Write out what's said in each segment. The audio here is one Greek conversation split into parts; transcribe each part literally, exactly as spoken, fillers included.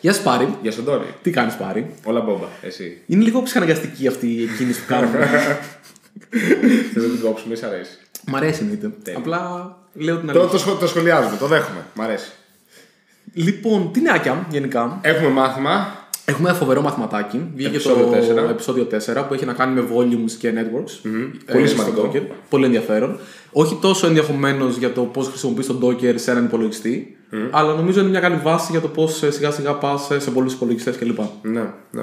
Γεια σου Πάρη. Γεια σου Ντόρι. Τι κάνεις Πάρη? Όλα μπόμπα, εσύ. Είναι λίγο ψυχαναγκαστική αυτή η κίνηση που κάνουμε. Θέλω να την κόψουμε, σ' αρέσει. Μ' αρέσει εννοείται. Απλά λέω την Το, αλήθεια. το, το σχολιάζουμε, το δέχομαι. Μ' αρέσει. Λοιπόν, τι νεάκια γενικά. Έχουμε μάθημα. Έχουμε ένα φοβερό μαθηματάκι. Βγήκε Επεισόδιο το τέσσερα. επεισόδιο τέσσερα που έχει να κάνει με volumes και networks. Mm-hmm. Ε, Πολύ στο σημαντικό. Docker. Πολύ ενδιαφέρον. Όχι τόσο ενδεχομένως για το πώς χρησιμοποιείς τον Docker σε έναν υπολογιστή, mm. αλλά νομίζω είναι μια καλή βάση για το πώς σιγά σιγά πας σε πολλούς υπολογιστές κλπ. Ναι, ναι.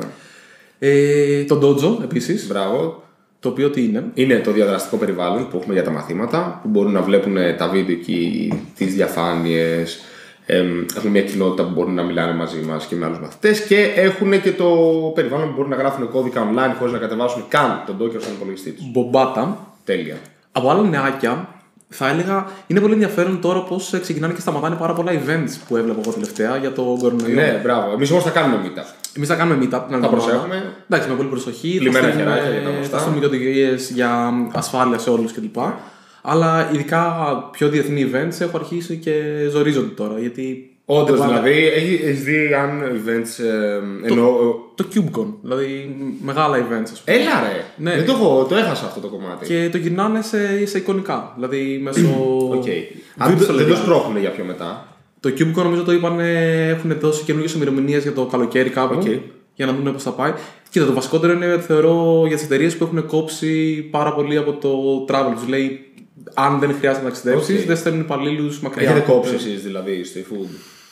Ε, το Dojo επίσης. Μπράβο. Το οποίο τι είναι? Είναι το διαδραστικό περιβάλλον που έχουμε για τα μαθήματα, που μπορούν να βλέπουν τα βίντεο εκεί, τις διαφάνειες. Έχουμε μια κοινότητα που μπορούν να μιλάνε μαζί μας και με άλλους μαθητές και έχουν και το περιβάλλον που μπορούν να γράφουν κώδικα online χωρίς να κατεβάσουν καν τον Docker στον υπολογιστή τους. Μπομπάτα. Τέλεια. Από άλλα νεάκια, θα έλεγα είναι πολύ ενδιαφέρον τώρα πώς ξεκινάνε και σταματάνε πάρα πολλά events που έβλεπα εγώ τελευταία για το κορονοϊό. Ναι, μπράβο. Εμείς όμως θα κάνουμε meetup. Εμείς θα κάνουμε meetup. Θα προσέχουμε. Εντάξει, με πολύ προσοχή. Λιμένα θα στείλουμε, χεράκια για τα γνωστά. θα στείλουμε και οδηγίες για ασφάλεια σε όλους κλπ. Αλλά ειδικά πιο διεθνή events έχω αρχίσει και ζορίζονται τώρα. Γιατί Όντως, έβαλα- δηλαδή, έχεις δει αν events. Ε, Το, εννοώ, το CubeCon, δηλαδή μεγάλα events, ας πούμε. Έλα ρε! Ναι. Δεν το, έχω, το έχασα αυτό το κομμάτι. Και το γυρνάνε σε, σε εικονικά. Δηλαδή μέσω. Okay. Αν Virtual δεν το reality. σπρώχνουν για πιο μετά. Το CubeCon νομίζω το είπαν, έχουν δώσει καινούργιες ημερομηνίες για το καλοκαίρι κάπου. Okay. Για να δουν πώς θα πάει. Κοίτα, το βασικότερο είναι θεωρώ για τις εταιρείες που έχουν κόψει πάρα πολύ από το travel. Τους λέει, αν δεν χρειάζεται να ταξιδέψεις, Okay. δεν στέλνουν υπαλλήλους μακριά. Έχετε κόψει εσείς δηλαδή στο eFood.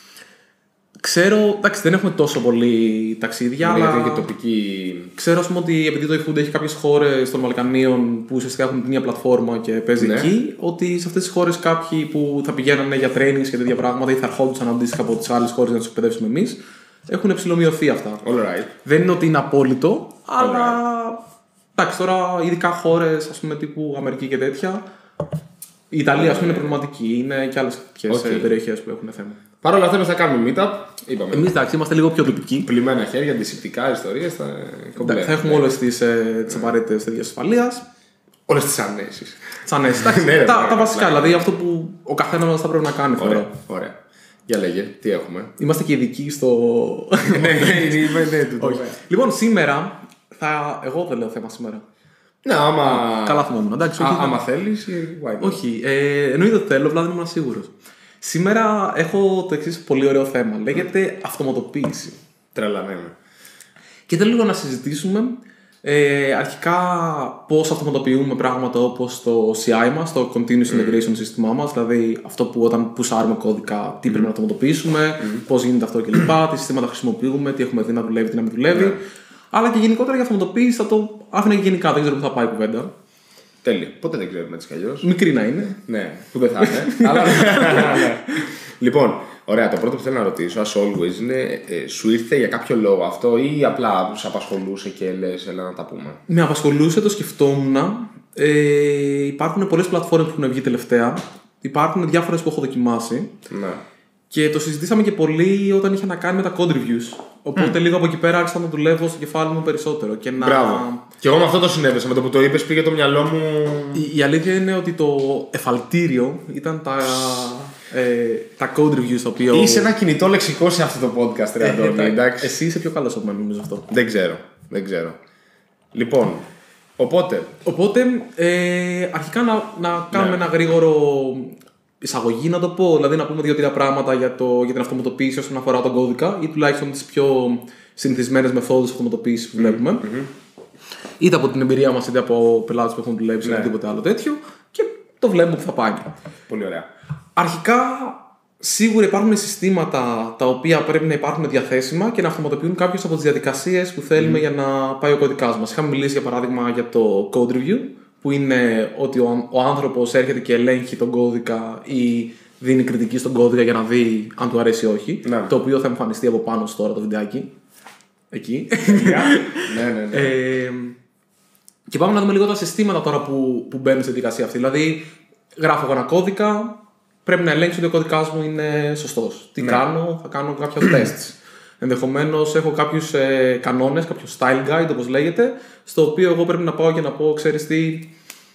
Ξέρω, εντάξει, δεν έχουμε τόσο πολύ ταξίδια, Γιατί αλλά είναι και τοπική. ξέρω, ας πούμε, ότι επειδή το eFood έχει κάποιες χώρες των Βαλκανίων που ουσιαστικά έχουν την ίδια πλατφόρμα και παίζει Ναι. εκεί, ότι σε αυτές τις χώρες κάποιοι που θα πηγαίνανε για trainings και τέτοια πράγματα ή θα ερχόντουσαν αντίστοιχα από τις άλλες χώρες να τους εκπαιδεύσουμε εμείς, έχουν ψηλομειωθεί αυτά. All right. Δεν είναι ότι είναι απόλυτο, αλλά εντάξει, τώρα ειδικά χώρες, ας πούμε, τύπου Αμερική και τέτοια. Η Ιταλία, ας πούμε, είναι προβληματική. Είναι και άλλες Okay. περιοχές που έχουν θέμα. Παρ' όλα αυτά, εμείς θα κάνουμε meetup. Είπαμε. Εμείς, εντάξει, είμαστε λίγο πιο τοπικοί. Πλημμένα χέρια, αντισηπτικά ιστορίες. Θα, Εντάξει, θα έχουμε όλες τις, ε, τις απαραίτητες τέτοιες ασφαλείας. Όλες τις ανέσεις. Τσανές. Εντάξει, Ναι, ρε, τα, πράγμα, τα βασικά, πλάκα. δηλαδή αυτό που ο καθένας μας θα πρέπει να κάνει. Ωραία. Ωραία. Ωραία. Για λέγε, τι έχουμε. Είμαστε και ειδικοί στο. ναι, ναι, ναι, ναι, τούτο, Όχι. ναι. Λοιπόν, σήμερα. Θα... Εγώ δεν λέω θέμα σήμερα. Ναι, άμα. Καλά θυμόμουν. Εντάξει, όχι, Α, άμα θέλεις, why not. όχι ε, εννοείται ότι θέλω, απλά δεν ήμουν σίγουρος. Σήμερα έχω το εξής πολύ ωραίο θέμα. Λέγεται αυτοματοποίηση. Τρελανέμαι. Και θέλω λίγο να συζητήσουμε ε, αρχικά πώς αυτοματοποιούμε πράγματα όπως το σι άι μας, το Continuous Integration σύστημά μας, δηλαδή αυτό που όταν πουσάρουμε κώδικα, τι πρέπει να αυτοματοποιήσουμε, πώς γίνεται αυτό κλπ. Τι συστήματα χρησιμοποιούμε, τι έχουμε δει να δουλεύει, τι να μην δουλεύει. Αλλά και γενικότερα για αυτοματοποίηση θα το άφηνα και γενικά, δεν ξέρω πού θα πάει η κουβέντα. Τέλεια. Ποτέ δεν ξέρουμε έτσι κι αλλιώς. Μικρή να είναι. Ναι, που δεν θα είναι. Αλλά... Λοιπόν, ωραία, το πρώτο που θέλω να ρωτήσω, as always, είναι ε, σου ήρθε για κάποιο λόγο αυτό ή απλά σε απασχολούσε και λες, έλα να τα πούμε. Με απασχολούσε, το σκεφτόμουν. Ε, υπάρχουν πολλές πλατφόρμες που έχουν βγει τελευταία. Υπάρχουν διάφορες που έχω δοκιμάσει. Ναι. Και το συζητήσαμε και πολύ όταν είχε να κάνει με τα code reviews. Οπότε mm. λίγο από εκεί πέρα άρχισα να δουλεύω στο κεφάλι μου περισσότερο. Και να... Μπράβο. Και εγώ με αυτό το συνέβησα. Με το που το είπες πήγε το μυαλό μου. Η, η αλήθεια είναι ότι το εφαλτήριο ήταν τα, ε, τα code reviews το οποίο. Είσαι ένα κινητό λεξικό σε αυτό το podcast, ρε Αντώνη. Εντάξει. Εσύ είσαι πιο καλός από μένα, νομίζω αυτό. Δεν ξέρω. Δεν ξέρω. Λοιπόν, οπότε. Οπότε, ε, αρχικά να, να κάνουμε Ναι. ένα γρήγορο εισαγωγή, να το πω. Δηλαδή, να πούμε δύο-τρία πράγματα για, το, για την αυτοματοποίηση όσον αφορά τον κώδικα ή τουλάχιστον τις πιο συνηθισμένες μεθόδους αυτοματοποίησης που βλέπουμε. Mm-hmm. Είτε από την εμπειρία μας, είτε από πελάτες που έχουν δουλέψει ή Ναι. οτιδήποτε άλλο τέτοιο. Και το βλέπουμε που θα πάει. Πολύ ωραία. Αρχικά, σίγουρα υπάρχουν συστήματα τα οποία πρέπει να υπάρχουν διαθέσιμα και να αυτοματοποιούν κάποιες από τις διαδικασίες που θέλουμε mm. για να πάει ο κωδικάς μας. Είχαμε μιλήσει για παράδειγμα για το code review, που είναι ότι ο, ο άνθρωπος έρχεται και ελέγχει τον κώδικα ή δίνει κριτική στον κώδικα για να δει αν του αρέσει ή όχι. Ναι. Το οποίο θα εμφανιστεί από πάνω στο τώρα το βιντεάκι. Εκεί. ναι, ναι, ναι. Ε, και πάμε να δούμε λίγο τα συστήματα τώρα που, που μπαίνουν στη διαδικασία αυτή. Δηλαδή, γράφω εγώ ένα κώδικα, πρέπει να ελέγξω ότι ο κώδικας μου είναι σωστός. Τι Ναι. κάνω, θα κάνω κάποια tests. Ενδεχομένως έχω κάποιους ε, κανόνες, κάποιο style guide όπως λέγεται, στο οποίο εγώ πρέπει να πάω και να πω, ξέρεις τι,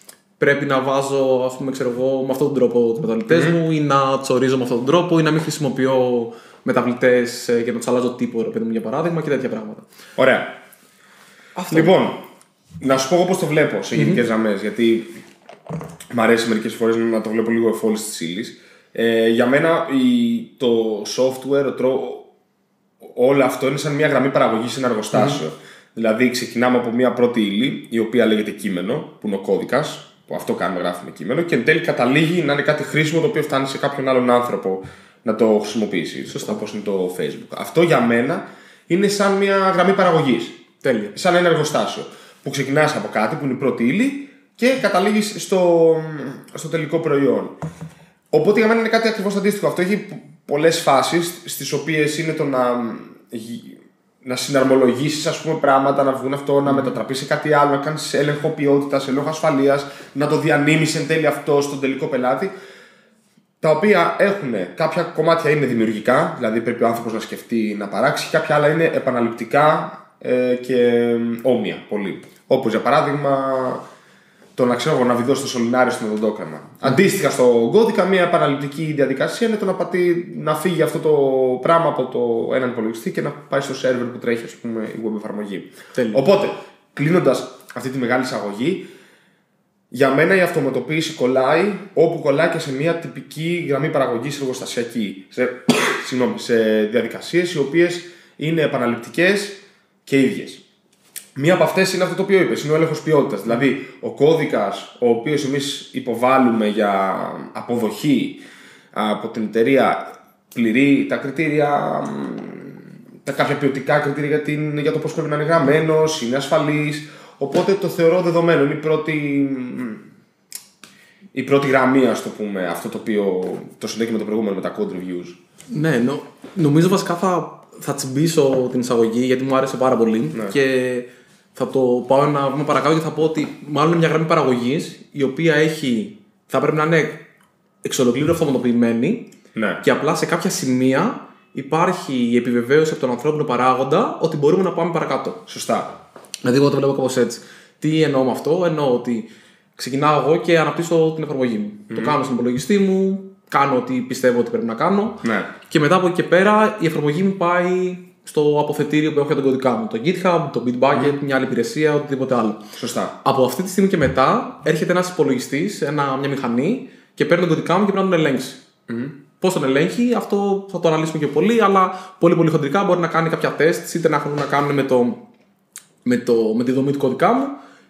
πρέπει να βάζω, ας πούμε, ξέρω εγώ, με αυτόν τον τρόπο τους μεταβλητές mm-hmm. μου ή να τσορίζω με αυτόν τον τρόπο ή να μην χρησιμοποιώ μεταβλητές για να τους αλλάζω τύπο, ρε παιδί μου, για παράδειγμα και τέτοια πράγματα. Ωραία. Αυτό. Λοιπόν, να σου πω εγώ πώς το βλέπω σε γενικές γραμμές, mm-hmm. γιατί μ' αρέσει μερικές φορές να το βλέπω λίγο εφόλης της ύλης. Ε, για μένα η, το software, ο τρό, όλο αυτό είναι σαν μια γραμμή παραγωγής σε ένα εργοστάσιο. Mm. Δηλαδή ξεκινάμε από μια πρώτη ύλη, η οποία λέγεται κείμενο, που είναι ο κώδικας, που αυτό κάνουμε, γράφουμε κείμενο, και εν τέλει καταλήγει να είναι κάτι χρήσιμο το οποίο φτάνει σε κάποιον άλλον άνθρωπο να το χρησιμοποιήσει. Σωστά, όπως είναι το Facebook. Αυτό για μένα είναι σαν μια γραμμή παραγωγής. Τέλεια. Σαν ένα εργοστάσιο. Που ξεκινάς από κάτι που είναι η πρώτη ύλη και καταλήγεις στο, στο τελικό προϊόν. Οπότε για μένα είναι κάτι ακριβώς αντίστοιχο. Αυτό έχει πολλές φάσεις, στις οποίες είναι το να, να συναρμολογήσεις, ας πούμε, πράγματα, να βγουν αυτό, να μετατραπείς σε κάτι άλλο, να κάνεις έλεγχο ποιότητας, έλεγχο ασφαλείας, να το διανύμεις εν τέλει αυτό στον τελικό πελάτη. Τα οποία έχουν κάποια κομμάτια είναι δημιουργικά, δηλαδή πρέπει ο άνθρωπος να σκεφτεί να παράξει, κάποια άλλα είναι επαναληπτικά ε, και όμοια πολύ. Όπως για παράδειγμα, το να ξέρω εγώ να βιδώ στο σωληνάριο στο οδοντόκραμα. Mm. Αντίστοιχα στον κώδικα, μια επαναληπτική διαδικασία είναι το να, πατεί, να φύγει αυτό το πράγμα από το έναν υπολογιστή και να πάει στο σερβερ που τρέχει, ας πούμε, η web εφαρμογή. Τέλει. Οπότε, κλείνοντας αυτή τη μεγάλη εισαγωγή, για μένα η αυτοματοποίηση κολλάει όπου κολλάει και σε μια τυπική γραμμή παραγωγής εργοστασιακή. Σε, συγγνώμη, σε διαδικασίες οι οποίες είναι επαναληπτικές και ίδιες. Μία από αυτές είναι αυτό το οποίο είπες, είναι ο έλεγχος ποιότητας. Δηλαδή, ο κώδικας, ο οποίος εμείς υποβάλλουμε για αποδοχή από την εταιρεία, πληρεί τα κριτήρια, τα κάποια ποιοτικά κριτήρια για, την, για το πώς πρέπει να είναι γραμμένος, είναι ασφαλής. Οπότε το θεωρώ δεδομένο. Είναι η πρώτη, η πρώτη γραμμή, ας το πούμε, αυτό το οποίο το συνδέει με το προηγούμενο, με τα code reviews. Ναι, νο, νομίζω βασικά θα, θα τσιμπήσω την εισαγωγή γιατί μου άρεσε πάρα πολύ. Ναι. Και θα το πάω ένα βήμα παρακάτω και θα πω ότι μάλλον είναι μια γραμμή παραγωγής η οποία έχει, θα πρέπει να είναι εξ ολοκλήρου αυτοματοποιημένη. Ναι. Και απλά σε κάποια σημεία υπάρχει η επιβεβαίωση από τον ανθρώπινο παράγοντα ότι μπορούμε να πάμε παρακάτω. Σωστά. Δηλαδή, εγώ το βλέπω κάπως έτσι. Τι εννοώ με αυτό? Εννοώ ότι ξεκινάω εγώ και αναπτύσσω την εφαρμογή μου. Mm. Το κάνω στον υπολογιστή μου, κάνω ό,τι πιστεύω ότι πρέπει να κάνω. Ναι. Και μετά από εκεί και πέρα η εφαρμογή μου πάει στο αποθετήριο που έχω για τον κωδικά μου. Το GitHub, το Bitbucket, mm. μια άλλη υπηρεσία, οτιδήποτε άλλο. Σωστά. Από αυτή τη στιγμή και μετά έρχεται ένας υπολογιστής, ένα, μια μηχανή και παίρνει τον κωδικά μου και πρέπει να τον ελέγξει. Mm. Πώς τον ελέγχει, αυτό θα το αναλύσουμε και πολύ, αλλά πολύ πολύ χοντρικά μπορεί να κάνει κάποια τεστ, είτε να έχουν να κάνουν με το. Με, το, με τη δομή του κωδικά μου,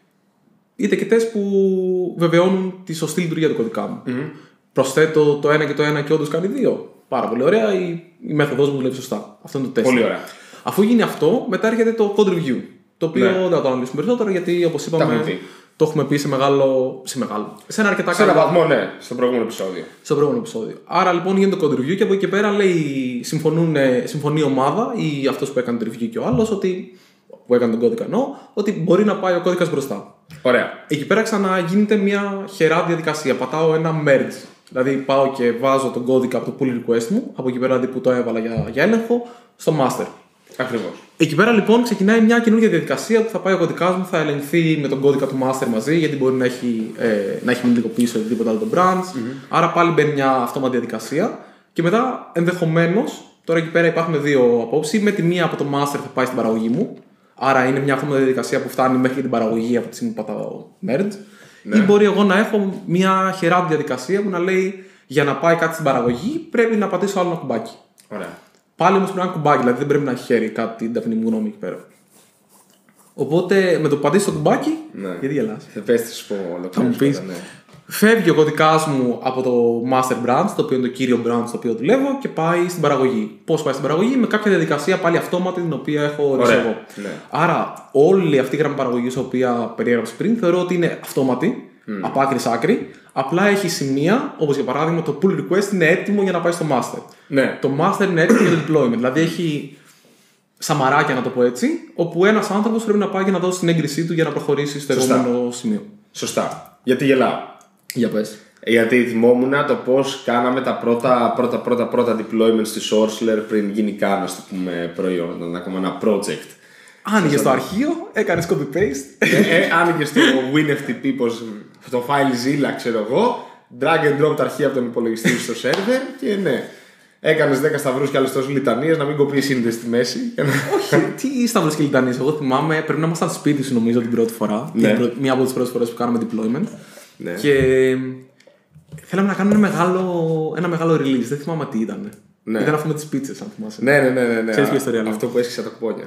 είτε και τεστ που βεβαιώνουν τη σωστή λειτουργία του κωδικά μου. Mm-hmm. Προσθέτω το ένα και το ένα και όντως κάνει δύο. Πάρα πολύ ωραία. Η, η μέθοδος μου δουλεύει σωστά. Αυτό είναι το τεστ. Πολύ ωραία. Αφού γίνει αυτό, μετά έρχεται το code review. Το οποίο ναι. δεν θα το αναλύσουμε περισσότερο γιατί, όπως είπαμε, το έχουμε πει σε μεγάλο. Σε, μεγάλο, σε ένα αρκετά σε ένα βαθμό, ναι, στο προηγούμενο επεισόδιο. Στο προηγούμενο επεισόδιο. Άρα λοιπόν γίνεται το code review και από εκεί και πέρα λέει, συμφωνεί η ομάδα ή αυτός που έκανε το review και ο άλλος ότι. Που έκανε τον κώδικα εννοώ, ότι μπορεί να πάει ο κώδικας μπροστά. Ωραία. Εκεί πέρα ξαναγίνεται μια χερά διαδικασία. Πατάω ένα merge. Δηλαδή πάω και βάζω τον κώδικα από το pull request μου, από εκεί πέρα που το έβαλα για, για έλεγχο, στο master. Ακριβώς. Εκεί πέρα λοιπόν ξεκινάει μια καινούργια διαδικασία που θα πάει ο κωδικάς μου, θα ελεγχθεί με τον κώδικα του master μαζί, γιατί μπορεί να έχει, ε, να έχει μυντικοποιήσει οτιδήποτε άλλο το branch. Mm-hmm. Άρα πάλι μπαίνει μια αυτόματη διαδικασία. Και μετά ενδεχομένως, τώρα εκεί πέρα υπάρχουν δύο απόψεις. Με τη μία από το master θα πάει στην παραγωγή μου. Άρα είναι μια αυτόματη διαδικασία που φτάνει μέχρι την παραγωγή από τη στιγμή που πατάω merge. Ναι. Ή μπορεί εγώ να έχω μια χερά διαδικασία που να λέει για να πάει κάτι στην παραγωγή πρέπει να πατήσω άλλο ένα κουμπάκι. Ωραία. Πάλι όμως πρέπει να είναι κουμπάκι, δηλαδή δεν πρέπει να έχει χέρι κάτι την ταπεινή μου γνώμη εκεί πέρα. Οπότε με το που πατήσει το κουμπάκι. Ναι. Γιατί γελάς? Θα πες τι σου πω όλο. Θα μου πεις. Ναι. Φεύγει ο κωδικάς μου από το master branch, το οποίο είναι το κύριο branch στο οποίο δουλεύω, και πάει στην παραγωγή. Πώς πάει στην παραγωγή? Με κάποια διαδικασία πάλι αυτόματη την οποία έχω ορίσει εγώ. Ναι. Άρα, όλη αυτή η γραμμή παραγωγής, η οποία περιέγραψα πριν, θεωρώ ότι είναι αυτόματη, mm. από άκρη σ' άκρη. Απλά έχει σημεία, όπως για παράδειγμα το pull request είναι έτοιμο για να πάει στο master. Ναι. Το master είναι έτοιμο για το deployment. Δηλαδή έχει σαμαράκια, να το πω έτσι, όπου ένας άνθρωπος πρέπει να πάει και να δώσει την έγκρισή του για να προχωρήσει στο επόμενο σημείο. Σωστά. Γιατί γελάω? Για πες. Γιατί θυμόμουν το πώς κάναμε τα πρώτα, πρώτα, πρώτα, πρώτα deployments στη Sourceler πριν γίνει καν, ας το πούμε, προϊόν, ακόμα ένα project. Άνοιγε το αρχείο, έκανε copy-paste. ε, ε, άνοιγε το WinFTP, το FileZilla, ξέρω εγώ. Drag and drop τα αρχεία από τον υπολογιστή στο σερβερ και ναι. Έκανε δέκα σταυρούς και άλλε τόσε λιτανίες να μην κοπεί η σύνδεση στη μέση. Όχι, τι σταυρούς και λιτανίες. Εγώ θυμάμαι, πρέπει να ήμασταν σπίτι σου νομίζω την πρώτη φορά. Ναι. Την πρώτη, μία από τις πρώτες φορές που κάναμε deployment. Ναι. Και θέλαμε να κάνουμε ένα μεγάλο, ένα μεγάλο release. Δεν θυμάμαι τι ήταν. Ναι. Ήταν αυτό με τις πίτσες, αν θυμάσαι. Ναι, ναι, ναι. ναι, ναι. Ξέρεις ποια ιστορία λέω. Αυτό που έσχισε τα κουπόνια.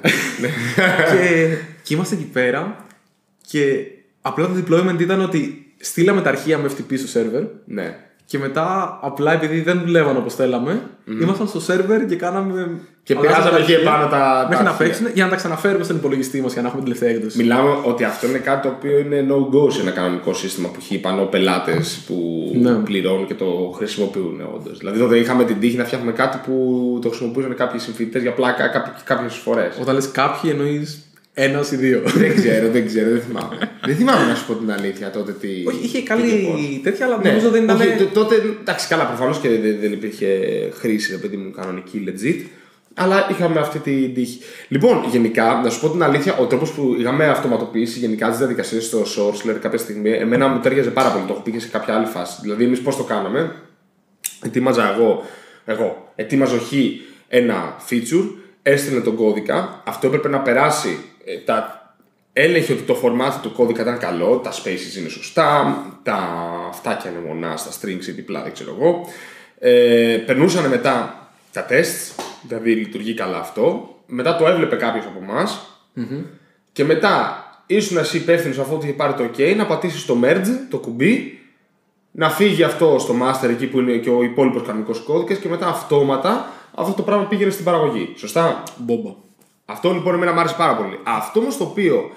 και, και είμαστε εκεί πέρα και απλά το deployment ήταν ότι στείλαμε τα αρχεία με εφ τι πι στο σερβερ. Ναι. Και μετά, απλά επειδή δεν δουλεύαν όπως θέλαμε, mm. ήμασταν στο σερβερ και κάναμε. Και πειράζαμε εκεί επάνω τα. Μέχρι τα να παίξουν για να τα ξαναφέρουμε στον υπολογιστή μας για να έχουμε την τελευταία έκδοση. Μιλάμε ότι αυτό είναι κάτι το οποίο είναι no-go σε ένα κανονικό σύστημα που έχει πάνω πελάτες που ναι. πληρώνουν και το χρησιμοποιούν όντως. Δηλαδή, τότε είχαμε την τύχη να φτιάχνουμε κάτι που το χρησιμοποιούσαν κάποιοι συμφοιτητές για πλάκα κάποιες φορές. Όταν λες κάποιοι, εννοείς ένας ή δύο. Δεν ξέρω, δεν ξέρω, δεν θυμάμαι. Δεν θυμάμαι να σου πω την αλήθεια τότε τι. Όχι, είχε καλή τέτοια, αλλά ναι, νομίζω δεν ήταν. Όχι, τότε, εντάξει, καλά, προφανώς και δεν, δεν υπήρχε χρήση, επειδή μου κανονική, legit. Αλλά είχαμε αυτή την τύχη. Λοιπόν, γενικά, να σου πω την αλήθεια, ο τρόπος που είχαμε αυτοματοποιήσει γενικά τις διαδικασίες στο Sourceler κάποια στιγμή, εμένα μου τέριαζε πάρα πολύ. Το έχω πει και σε κάποια άλλη φάση. Δηλαδή, εμείς πώς το κάναμε. Ετοίμαζα εγώ, εγώ ετοίμαζα χ ένα feature, έστειλε τον κώδικα, αυτό έπρεπε να περάσει. Ε, τα... Έλεγχε ότι το format του κώδικα ήταν καλό, τα spaces είναι σωστά, τα αυτάκια είναι μονά, στα strings ή διπλά, δεν ξέρω εγώ. Ε, περνούσαν μετά τα tests, δηλαδή λειτουργεί καλά αυτό. Μετά το έβλεπε κάποιος από εμάς. Mm-hmm. Και μετά ήσουν εσύ υπεύθυνος αφού είχε πάρει το OK, να πατήσεις το merge, το κουμπί, να φύγει αυτό στο master εκεί που είναι και ο υπόλοιπος κανονικός κώδικας και μετά αυτόματα αυτό το πράγμα πήγαινε στην παραγωγή. Σωστά. Μπόμπα. Αυτό λοιπόν εμένα μου άρεσε πάρα πολύ. Αυτό όμως το οποίο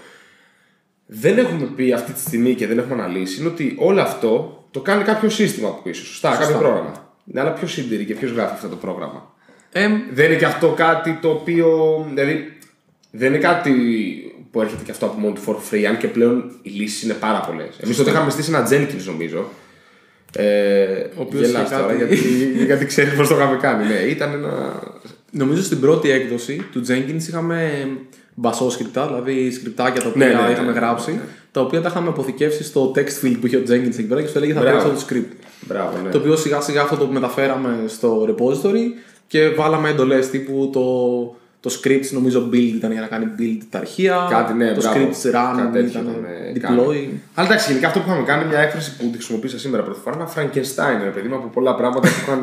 δεν έχουμε πει αυτή τη στιγμή και δεν έχουμε αναλύσει είναι ότι όλο αυτό το κάνει κάποιο σύστημα από πίσω. Σωστά, Σωστά. κάποιο πρόγραμμα. Ναι, αλλά ποιος συντηρεί και ποιος γράφει αυτό το πρόγραμμα. Ε, δεν είναι και αυτό κάτι το οποίο. Δηλαδή, δεν είναι κάτι που έρχεται και αυτό από μόνο του for free, αν και πλέον οι λύσεις είναι πάρα πολλές. Εμείς τότε είχαμε στήσει ένα Jenkins, νομίζω. Ε, ο οποίος γελάς τώρα, κάτι... γιατί, γιατί ξέρεις πώς το είχαμε κάνει. Ναι, ήταν ένα. Νομίζω στην πρώτη έκδοση του Jenkins είχαμε μπασόσκρυπτα, δηλαδή σκριπτάκια τα οποία ναι, ναι, ναι, είχαμε γράψει, ναι, ναι. τα οποία τα είχαμε αποθηκεύσει στο text field που είχε ο Jenkins εκεί πέρα και σου έλεγε θα παίξει αυτό το script. Μπράβο, ναι. Το οποίο σιγά σιγά αυτό το μεταφέραμε στο repository και βάλαμε εντολές τύπου το, το script νομίζω build ήταν για να κάνει build τα αρχεία. Κάτι, ναι, το μπράβο. script run ήταν deploy. Αλλά εντάξει, γενικά αυτό που είχαμε κάνει μια έκφραση που τη χρησιμοποίησα σήμερα πρώτη φορά, ένα Frankenstein, ρε παιδί μου, από πολλά πράγματα που είχαν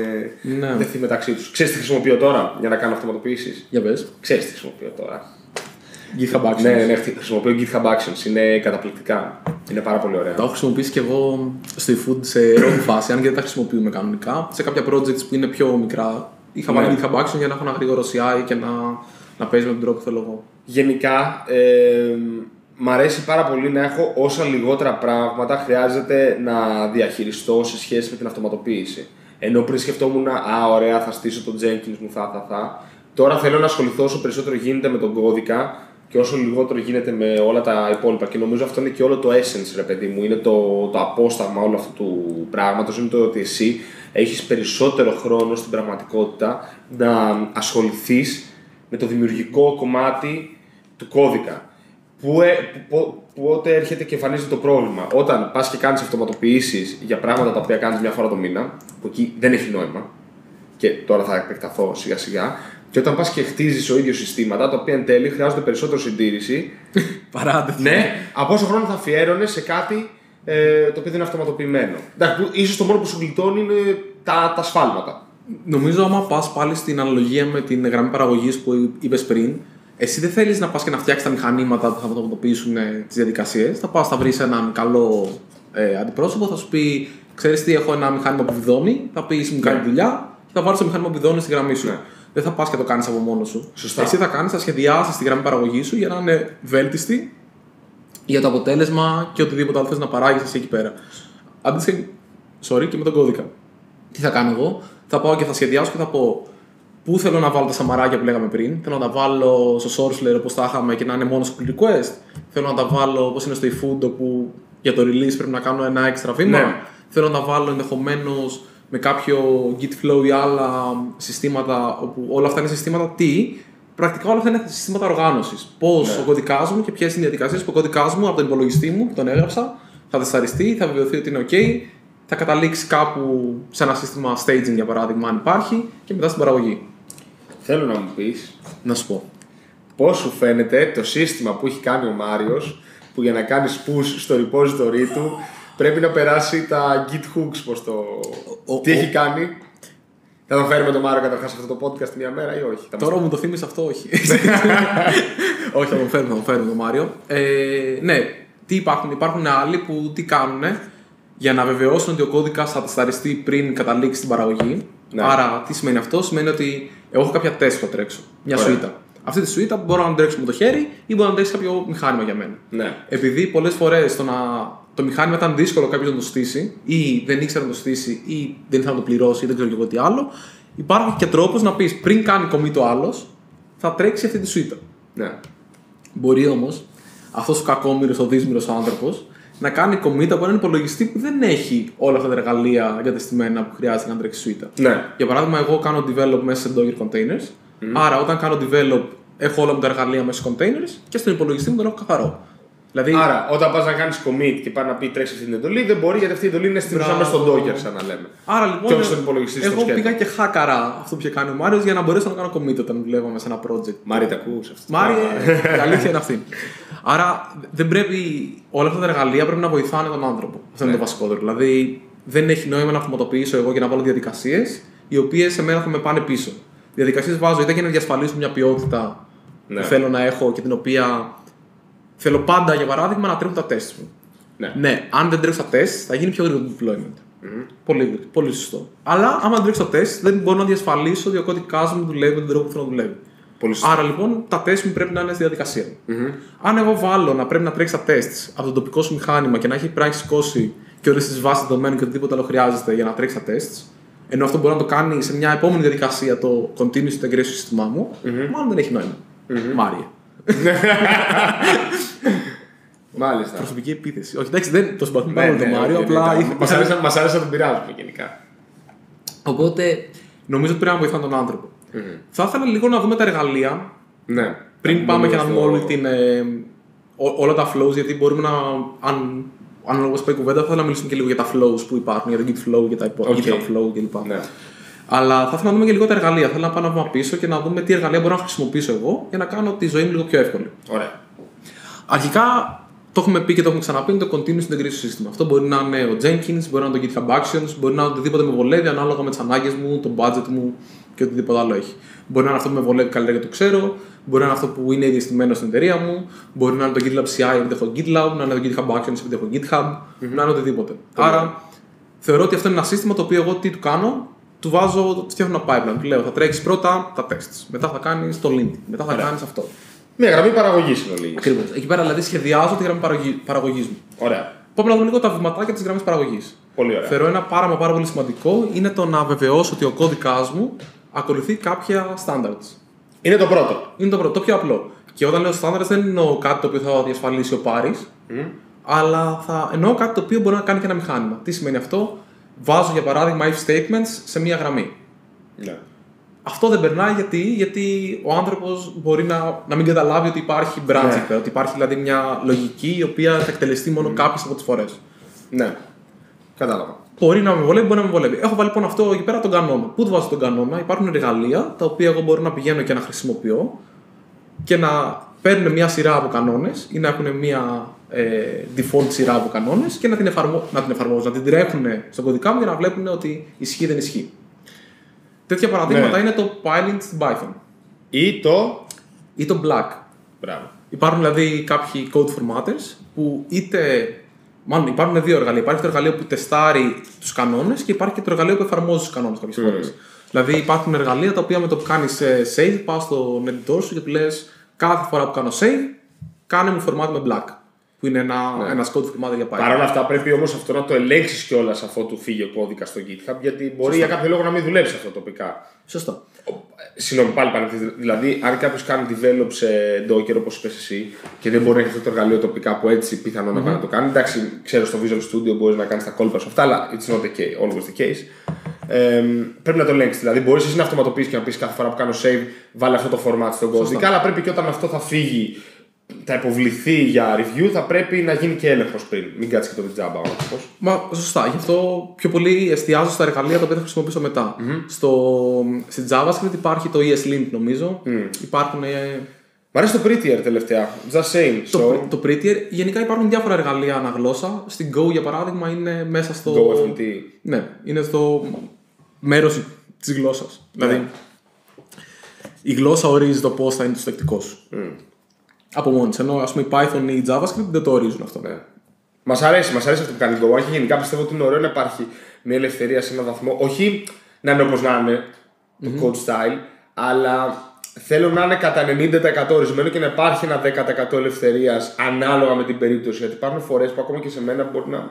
ναι. δεθεί μεταξύ του. Ξέρεις τι χρησιμοποιώ τώρα για να κάνω αυτοματοποιήσεις. Για πες. Ξέρεις τι χρησιμοποιώ τώρα. GitHub Actions. Ναι, ναι, χρησιμοποιώ GitHub Actions. Είναι καταπληκτικά. Είναι πάρα πολύ ωραία. Τα έχω χρησιμοποιήσει και εγώ στο eFood σε ρόλη φάση, αν και δεν τα χρησιμοποιούμε κανονικά. Σε κάποια projects που είναι πιο μικρά, είχα βάλει ναι. GitHub Action για να έχω ένα γρήγορο σι άι και να, να παίζει με τον τρόπο που θέλω εγώ. Γενικά, ε, μ' αρέσει πάρα πολύ να έχω όσα λιγότερα πράγματα χρειάζεται να διαχειριστώ σε σχέση με την αυτοματοποίηση. Ενώ πριν σκεφτόμουν, α, ωραία, θα στήσω το Jenkins μου, θα, θα, θα. Τώρα θέλω να ασχοληθώ όσο περισσότερο γίνεται με τον κώδικα και όσο λιγότερο γίνεται με όλα τα υπόλοιπα. Και νομίζω αυτό είναι και όλο το essence, ρε παιδί μου. Είναι το, το απόσταγμα όλου αυτού του πράγματος. Είναι το ότι εσύ έχεις περισσότερο χρόνο στην πραγματικότητα να ασχοληθείς με το δημιουργικό κομμάτι του κώδικα. Πού, ε, που, πότε έρχεται και εμφανίζεται το πρόβλημα. Όταν πας και κάνεις αυτοματοποιήσεις για πράγματα τα οποία κάνεις μια φορά το μήνα, που εκεί δεν έχει νόημα, και τώρα θα επεκταθώ σιγά σιγά. Και όταν πας και χτίζεις ο ίδιος συστήματα, τα οποία εν τέλει χρειάζονται περισσότερο συντήρηση. Παράδειγμα. Ναι, από όσο χρόνο θα αφιέρωνες σε κάτι ε, το οποίο δεν είναι αυτοματοποιημένο. Εντάξει, ίσως το μόνο που σου γλιτώνει είναι τα, τα σφάλματα. Νομίζω, άμα πας πάλι στην αναλογία με την γραμμή παραγωγής που είπες πριν, εσύ δεν θέλεις να πας και να φτιάξεις τα μηχανήματα που θα αυτοματοποιήσουν τις διαδικασίες. Θα πας, θα βρεις έναν καλό ε, αντιπρόσωπο, θα σου πει: ξέρεις τι, έχω ένα μηχάνημα που βιδώνει, θα πεις μου κάνει δουλειά, και θα βάλεις το μηχάνημα που βιδώνει στη γραμμή σου. Ναι. Δεν θα πας και το κάνεις από μόνος σου. Σωστά. Εσύ θα κάνεις, θα σχεδιάσεις τη γραμμή παραγωγής σου για να είναι βέλτιστη για το αποτέλεσμα και οτιδήποτε άλλο θες να παράγεις εσύ εκεί πέρα. Αντίστοιχα, sorry, και με τον κώδικα. Τι θα κάνω εγώ, θα πάω και θα σχεδιάσω και θα πω πού θέλω να βάλω τα σαμαράκια που λέγαμε πριν. Θέλω να τα βάλω στο Sourceler όπως τα είχαμε και να είναι μόνο στο pull request. Θέλω να τα βάλω όπως είναι στο eFood όπου για το release πρέπει να κάνω ένα έξτρα βήμα. Ναι. Θέλω να τα βάλω ενδεχομένως με κάποιο Git Flow ή άλλα συστήματα, όπου όλα αυτά είναι συστήματα τι, πρακτικά όλα αυτά είναι συστήματα οργάνωσης. Πώς Ναι. ο κωδικάς μου και ποιες είναι οι διαδικασίες που ο κωδικάς μου από τον υπολογιστή μου που τον έγραψα θα τεσταριστεί, θα βεβαιωθεί ότι είναι OK, θα καταλήξει κάπου σε ένα σύστημα staging για παράδειγμα, αν υπάρχει, και μετά στην παραγωγή. Θέλω να μου πεις Να σου πω. πώς σου φαίνεται το σύστημα που έχει κάνει ο Μάριος, που για να κάνεις push στο repository του πρέπει να περάσει τα git hooks, πώς το... Ο- Τι ο- έχει κάνει. Θα τον φέρουμε τον Μάριο καταρχάς σε αυτό το podcast μια μέρα ή όχι? Θα μας- Τώρα μου το θύμισε αυτό, όχι. Όχι, θα τον φέρουμε, θα τον φέρουμε τον Μάριο. Ε, ναι, τι υπάρχουν, υπάρχουν άλλοι που τι κάνουν για να βεβαιώσουν ότι ο κώδικας θα τεσταριστεί πριν καταλήξει στην παραγωγή. Ναι. Άρα, τι σημαίνει αυτό? Σημαίνει ότι εγώ έχω κάποια τεστ που θα τρέξω. Μια Ωραία. σουίτα. Αυτή τη σουίτα μπορώ να την τρέξω με το χέρι ή μπορώ να τρέξει κάποιο μηχάνημα για μένα. Ναι. Επειδή πολλές φορές το, να... το μηχάνημα ήταν δύσκολο κάποιο να το στήσει, ή δεν ήξερε να το στήσει, ή δεν ήθελε να το πληρώσει, ή δεν ξέρω και εγώ τι άλλο, υπάρχει και τρόπος να πεις πριν κάνει commit ο άλλος, θα τρέξει αυτή τη σουίτα. Ναι. Μπορεί όμως αυτός ο κακόμοιρος, ο δύσμηρος άνθρωπος να κάνει commit από έναν υπολογιστή που δεν έχει όλα αυτά τα εργαλεία εγκατεστημένα που χρειάζεται να τρέξει σουίτα. Ναι. Για παράδειγμα, εγώ κάνω develop μέσα σε Docker containers. Άρα, όταν κάνω develop, έχω όλα μου τα εργαλεία μέσα σε containers και στον υπολογιστή μου τον έχω καθαρό. Δηλαδή, Άρα, όταν πας να κάνεις commit και πάει να πει τρέξει αυτή την εντολή, δεν μπορεί γιατί αυτή η εντολή είναι στην ουσία μέσα στον Docker, σαν να λέμε. άρα λοιπόν, Και όχι στον υπολογιστή, στο εγώ σκέτο. πήγα και χάκαρα αυτό που είχε κάνει ο Μάριος για να μπορέσω να κάνω commit όταν δουλεύαμε σε ένα project. Μάρι, τα ακούς αυτό? Μάριε, η αλήθεια είναι αυτή. Άρα δεν πρέπει, όλα αυτά τα εργαλεία πρέπει να βοηθάνε τον άνθρωπο. Αυτό είναι Ναι. το βασικότερο. Δηλαδή δεν έχει νόημα να αυτοματοποιήσω εγώ και να βάλω διαδικασίες οι οποίες εμένα θα με πάνε πίσω. Διαδικασίες βάζω είτε για να διασφαλίσω μια ποιότητα Ναι. που θέλω να έχω και την οποία θέλω πάντα για παράδειγμα να τρέχουν τα τεστ μου. Ναι. Ναι, αν δεν τρέξω τα τεστ θα γίνει πιο γρήγορο το deployment. Πολύ, πολύ σωστό. Αλλά άμα δεν τρέξω τα τεστ δεν μπορώ να διασφαλίσω ότι ο κώδικάς μου δουλεύει με τον τρόπο που θέλω να δουλεύει. Πολύ σωστό. Άρα λοιπόν τα τεστ μου πρέπει να είναι στη διαδικασία. Mm-hmm. Αν εγώ βάλω να πρέπει να τρέξει τα τεστ από το τοπικό σου μηχάνημα και να έχει πράγει σηκώσει και όλε τι βάσει δεδομένων και οτιδήποτε άλλο χρειάζεται για να τρέξει τα τεστ, ενώ αυτό μπορεί να το κάνει σε μια επόμενη διαδικασία το continuous integration σύστημά μου, mm-hmm. μάλλον δεν έχει νόημα. Mm-hmm. Μάρια. Μάλιστα. Προσωπική επίθεση. Όχι, εντάξει, δεν το συμπαθούμε Ναι, πάρα ναι, πολύ τον Μάριο. όχι, Απλά ναι, είχα- μας άρεσε, μας άρεσε να τον πειράζουμε γενικά. Οπότε νομίζω ότι πρέπει να βοηθάνε τον άνθρωπο. Mm-hmm. Θα ήθελα λίγο να δούμε τα εργαλεία Ναι. πριν πάμε και να δούμε στο- όλη την, ε, ό, όλα τα flows, γιατί μπορούμε να. Αν, αν λόγω πάει κουβέντα, θα ήθελα να μιλήσουμε και λίγο για τα flows που υπάρχουν, για το Git flow, για τα υπο- Okay. GitHub flow κλπ. Ναι. Αλλά θα ήθελα να δούμε και λίγο τα εργαλεία. Θέλω να πάω ένα βήμα πίσω και να δούμε τι εργαλεία μπορώ να χρησιμοποιήσω εγώ για να κάνω τη ζωή μου λίγο πιο εύκολη. Ωραία. Αρχικά, το έχουμε πει και το έχουμε ξαναπεί, είναι το Continuous Integration System. Αυτό μπορεί να είναι ο Jenkins, μπορεί να είναι το GitHub Actions, μπορεί να είναι οτιδήποτε με βολεύει ανάλογα με τις ανάγκες μου, το budget μου και οτιδήποτε άλλο έχει. Μπορεί να είναι αυτό που με βολεύει καλύτερα γιατί το ξέρω, μπορεί να είναι αυτό που είναι ήδη αισθημένο στην εταιρεία μου, μπορεί να είναι το GitLab σι άι επειδή έχω GitLab, να είναι το GitHub Actions επειδή έχω GitHub, mm-hmm. να είναι οτιδήποτε. Άρα, θεωρώ ότι αυτό είναι ένα σύστημα το οποίο εγώ τι του κάνω, του βάζω, φτιάχνω ένα pipeline. Του λέω θα τρέξει πρώτα τα tests, μετά θα κάνει το lint, μετά θα κάνει αυτό. Μια γραμμή παραγωγή συνολική. Ακριβώς. Εκεί πέρα δηλαδή σχεδιάζω τη γραμμή παραγωγή μου. Ωραία. Πάμε να δούμε λίγο τα βηματάκια τη γραμμή παραγωγή. Πολύ ωραία. Θεωρώ ένα πάρα, πάρα πολύ σημαντικό είναι το να βεβαιώσω ότι ο κώδικάς μου ακολουθεί κάποια standards. Είναι το πρώτο. Είναι το, πρώτο, το πιο απλό. Και όταν λέω standards δεν εννοώ κάτι το οποίο θα διασφαλίσει ο Πάρης, mm. αλλά θα εννοώ κάτι το οποίο μπορεί να κάνει και ένα μηχάνημα. Τι σημαίνει αυτό? Βάζω για παράδειγμα if statements σε μία γραμμή. Ναι. Αυτό δεν περνάει γιατί, γιατί ο άνθρωπος μπορεί να, να μην καταλάβει ότι υπάρχει branching, Ναι. ότι υπάρχει δηλαδή μια λογική η οποία θα εκτελεστεί μόνο mm. κάποιες από τις φορές. Ναι. Κατάλαβα. Μπορεί να με βολεύει, μπορεί να με βολεύει. Έχω βάλει λοιπόν αυτό εκεί πέρα τον κανόνα. Πού του βάζω τον κανόνα? Υπάρχουν εργαλεία τα οποία εγώ μπορώ να πηγαίνω και να χρησιμοποιώ και να παίρνουν μια σειρά από κανόνες ή να έχουν μια ε, default σειρά από κανόνες και να την, εφαρμο... να την εφαρμόζουν, να την τρέχουν στον κωδικά μου για να βλέπουν ότι ισχύει δεν ισχύει. Τέτοια παραδείγματα Ναι. είναι το Pylint στην Python Ή το. ή το Black. Μπράβο. Υπάρχουν δηλαδή κάποιοι code formatters που είτε. Μάλλον υπάρχουν δύο εργαλεία. Υπάρχει το εργαλείο που τεστάρει τους κανόνες και υπάρχει και το εργαλείο που εφαρμόζει τους κανόνες κάποιες Mm. φορές. Δηλαδή υπάρχουν εργαλεία τα οποία με το που κάνεις save, πας στο editor σου και του λες κάθε φορά που κάνω save, κάνε μου format με black. Που είναι ένα, Ναι. ένας code formatter για Python. Παρ' όλα αυτά πρέπει όμως αυτό να το ελέγξεις κιόλας αφού του φύγει ο κώδικας στο GitHub, γιατί μπορεί για κάποιο λόγο να μην δουλέψει αυτό τοπικά. Σωστά. Συγγνώμη, πάλι παρενθέτω. Δηλαδή, αν κάποιο κάνει develop σε Docker όπως είπες εσύ και δεν μπορεί να έχει αυτό το εργαλείο τοπικά που έτσι πιθανόν mm-hmm. να το κάνει. Εντάξει, ξέρω στο Visual Studio μπορεί να κάνει τα κόλπα σου αυτά, αλλά it's not the case, always the case. Ε, πρέπει να το ελέγξεις. Δηλαδή, μπορείς εσύ να αυτοματοποιήσεις και να πεις κάθε φορά που κάνω save, βάλε αυτό το format στον κώδικα, αλλά πρέπει και όταν αυτό θα φύγει, θα υποβληθεί για review, θα πρέπει να γίνει και έλεγχος πριν. Μην κάτσει και το τζάμπα. Μα σωστά. Γι' αυτό πιο πολύ εστιάζω στα εργαλεία τα οποία θα χρησιμοποιήσω μετά. Mm-hmm. Στο, στη JavaScript υπάρχει το ESLint, νομίζω. Mm. Υπάρχουν. Ε... Μ' αρέσει το Prettier τελευταία. Just saying. Το, so... το Prettier. Γενικά υπάρχουν διάφορα εργαλεία αναγλώσσα. Στην Go, για παράδειγμα, είναι μέσα στο. GoFMT. Ναι, είναι στο μέρος της γλώσσας. Mm. Δηλαδή, η γλώσσα ορίζει το πώς θα είναι το συντακτικό σου. Mm. Από μόνη της. Ενώ ας πούμε η Python ή η JavaScript δεν το ορίζουν αυτό. Ναι. Μας αρέσει, μας αρέσει αυτό που κάνει Go. Και γενικά πιστεύω ότι είναι ωραίο να υπάρχει μια ελευθερία σε έναν βαθμό. Όχι να είναι όπως να είναι το mm-hmm. code style, αλλά θέλω να είναι κατά ενενήντα τοις εκατό ορισμένο και να υπάρχει ένα δέκα τοις εκατό ελευθερίας ανάλογα με την περίπτωση. Γιατί υπάρχουν φορές που ακόμα και σε μένα μπορεί να.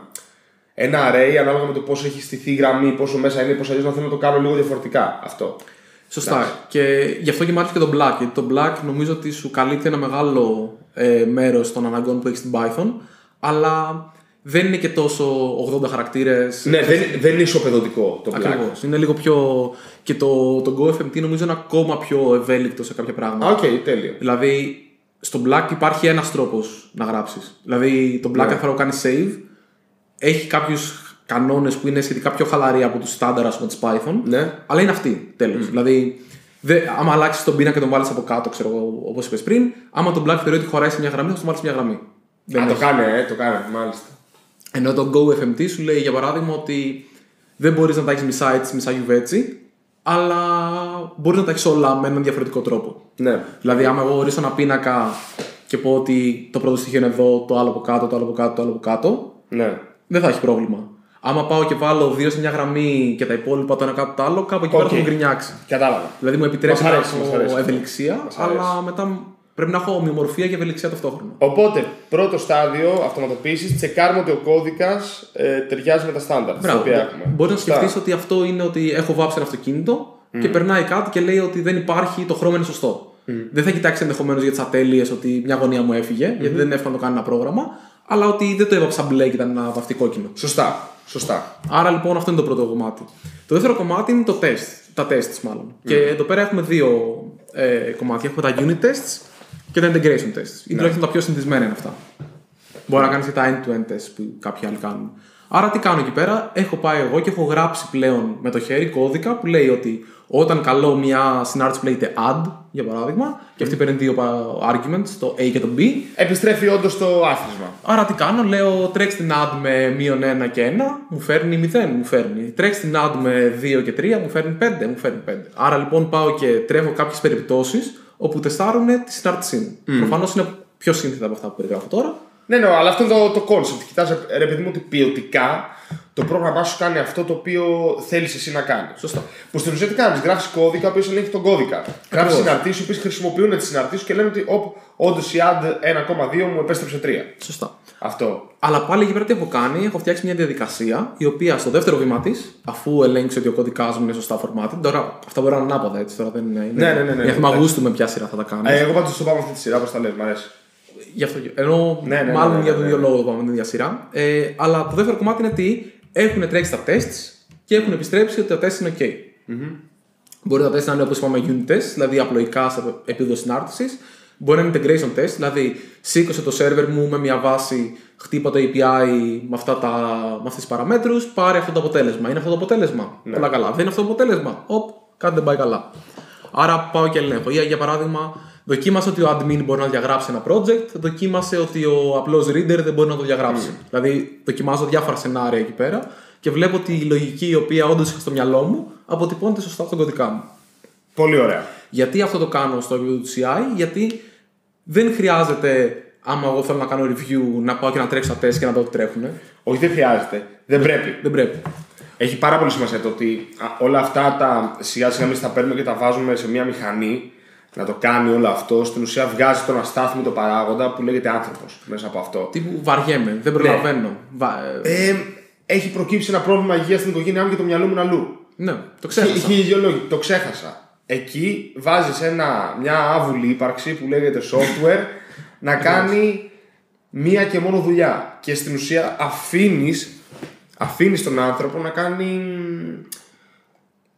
Ένα array ανάλογα με το πόσο έχει στηθεί η γραμμή, πόσο μέσα είναι, πόσο αλλιώς να θέλω να το κάνω λίγο διαφορετικά αυτό. Σωστά. Άς. Και γι' αυτό και μ' άρεσε και το Black. Γιατί το Black νομίζω ότι σου καλύπτει ένα μεγάλο ε, μέρος των αναγκών που έχει στην Python, αλλά δεν είναι και τόσο ογδόντα χαρακτήρες. Ναι, δεν, δεν είναι ισοπεδωτικό το Black. Ακριβώς. Είναι λίγο πιο. Και το, το GoFMT νομίζω είναι ακόμα πιο ευέλικτο σε κάποια πράγματα. Οκ, okay, τέλειο. Δηλαδή, στο Black υπάρχει ένας τρόπος να γράψεις. Δηλαδή, το Black, αν θα το κάνει save, έχει κάποιους κανόνες που είναι σχετικά πιο χαλαροί από τους στάνταρ της Python, ναι. Αλλά είναι αυτοί τέλος. Mm. Δηλαδή, δε, άμα αλλάξεις τον πίνακα και τον βάλεις από κάτω, ξέρω εγώ, όπως είπες πριν, άμα το Black θεωρεί ότι χωράει σε μια γραμμή, θα τον βάλεις σε μια γραμμή. Α, δεν το κάνει, ε, το κάνει, μάλιστα. Ενώ το GoFMT σου λέει για παράδειγμα ότι δεν μπορείς να τα έχεις μισά έτσι, μισά γιουβέτσι, αλλά μπορείς να τα έχεις όλα με έναν διαφορετικό τρόπο. Ναι. Δηλαδή, άμα εγώ ορίσω ένα πίνακα και πω ότι το πρώτο στοιχείο είναι εδώ, το άλλο από κάτω, το άλλο από κάτω, το άλλο από κάτω, ναι. Δεν θα έχει πρόβλημα. Άμα πάω και βάλω δύο σε μια γραμμή και τα υπόλοιπα το ένα κάτω το άλλο, κάπου εκεί okay. πέρα θα μου γκρινιάξει. Κατάλαβα. Δηλαδή μου επιτρέπει να έχω ευελιξία, αλλά μετά πρέπει να έχω ομοιομορφία και ευελιξία ταυτόχρονα. Οπότε, πρώτο στάδιο αυτοματοποίησης, τσεκάρουμε ότι ο κώδικας ε, ταιριάζει με τα στάνταρ. Μπορεί να σκεφτείς ότι αυτό είναι ότι έχω βάψει ένα αυτοκίνητο mm. και περνάει κάτι και λέει ότι δεν υπάρχει, το χρώμα είναι σωστό. Mm. Δεν θα κοιτάξει ενδεχομένως για τις ατέλειες ότι μια γωνία μου έφυγε, mm-hmm. γιατί δεν είναι εύκολο να το κάνει ένα πρόγραμμα, αλλά ότι δεν το έβαψα μπλε και ήταν ένα βαφτί κόκκινο. Σωστά. Σωστά. Άρα λοιπόν αυτό είναι το πρώτο κομμάτι. Το δεύτερο κομμάτι είναι το τεστ. Τα tests μάλλον. Mm. Και εδώ πέρα έχουμε δύο ε, κομμάτια. Έχουμε τα unit tests και τα integration tests. Ή τουλάχιστον τα πιο συνηθισμένα είναι αυτά. Μπορεί να κάνεις και τα end-to-end tests που κάποιοι άλλοι κάνουν. Άρα τι κάνω εκεί πέρα, έχω πάει εγώ και έχω γράψει πλέον με το χέρι κώδικα που λέει ότι όταν καλώ μια συνάρτηση που λέγεται add, για παράδειγμα, και αυτή παίρνει δύο arguments, το A και το B, επιστρέφει όντως το άθροισμα. Άρα τι κάνω, λέω τρέξει την add με μείον ένα και ένα, μου φέρνει μηδέν, μου φέρνει. Τρέξει την add με δύο και τρία, μου φέρνει πέντε, μου φέρνει πέντε. Άρα λοιπόν πάω και τρέχω κάποιες περιπτώσεις όπου τεστάρουν τη συνάρτησή μου. Mm. Προφανώς είναι πιο σύνθετα από αυτά που περιγράφω τώρα. Ναι, ναι, αλλά αυτό είναι το, το concept. Κοιτάς, ρε παιδί μου, ότι ποιοτικά το πρόγραμμά σου κάνει αυτό το οποίο θέλεις εσύ να κάνει. Σωστά. Που στην ουσία τι κάνεις, γράφεις κώδικα ο οποίος ελέγχει τον κώδικα. Γράφεις συναρτήσεις οι οποίες χρησιμοποιούν τις συναρτήσεις και λένε ότι όντως η add ένα κόμμα δύο μου επέστρεψε τρία. Σωστά. Αυτό. Αλλά πάλι εκεί πέρα τι έχω κάνει, έχω φτιάξει μια διαδικασία η οποία στο δεύτερο βήμα της, αφού ελέγξει ότι ο κωδικάς μου είναι σωστά formatted, τώρα αυτά μπορεί να είναι ανάποδα έτσι, τώρα δεν είναι. Ναι, ναι, ναι. ναι, για θέμα γούστου με ποια σειρά θα τα κάνω. Ε, εγώ πάντως το πάω με αυτή τη σειρά, όπως τα λες, μ' αρέσει. Γι' αυτό και. Ενώ ναι, ναι, μάλλον ναι, ναι, για τον ναι, ίδιο ναι. λόγο το πάμε με την ίδια σειρά. Ε, αλλά το δεύτερο κομμάτι είναι τι έχουν τρέξει τα tests και έχουν επιστρέψει ότι τα tests είναι OK. Mm-hmm. Μπορεί τα tests να είναι όπως είπαμε unit tests, δηλαδή απλοϊκά σε επίπεδο συνάρτησης. Μπορεί να είναι integration test, δηλαδή σήκωσε το server μου με μια βάση, χτύπα το έι πι άι με, αυτά τα, με αυτές τις παραμέτρους, πάρε αυτό το αποτέλεσμα. Είναι αυτό το αποτέλεσμα. Ναι. Όλα καλά. Δεν είναι αυτό το αποτέλεσμα. Οπ, κάτι δεν πάει καλά. Άρα πάω και ελέγχω. Για, για παράδειγμα, δοκίμασε ότι ο admin μπορεί να διαγράψει ένα project, δοκίμασε ότι ο απλός reader δεν μπορεί να το διαγράψει. Mm. Δηλαδή, δοκιμάζω διάφορα σενάρια εκεί πέρα και βλέπω ότι η λογική η οποία όντως είχα στο μυαλό μου αποτυπώνεται σωστά στον κωδικά μου. Πολύ ωραία. Γιατί αυτό το κάνω στο επίπεδο του σι άι, γιατί δεν χρειάζεται, άμα εγώ θέλω να κάνω review, να πάω και να τρέξω τα test και να δω ότι τρέχουν. Όχι, δεν χρειάζεται. Δεν πρέπει. Δεν πρέπει. Έχει πάρα πολύ σημασία το ότι α, όλα αυτά τα σιγά σιγά εμείς τα παίρνουμε και τα βάζουμε σε μια μηχανή να το κάνει όλο αυτό. Στην ουσία βγάζει τον αστάθμητο παράγοντα που λέγεται άνθρωπος μέσα από αυτό. Τύπου βαριέμαι, δεν προλαβαίνω. Ναι. Βα... Ε, έχει προκύψει ένα πρόβλημα υγείας στην οικογένειά μου και το μυαλό μου αλλού. Ναι, το ξέχασα. Είχε δύο λόγοι. Το ξέχασα. Εκεί βάζεις ένα, μια άβουλη ύπαρξη που λέγεται software να κάνει μία και μόνο δουλειά. Και στην ουσία αφήνεις, αφήνεις τον άνθρωπο να κάνει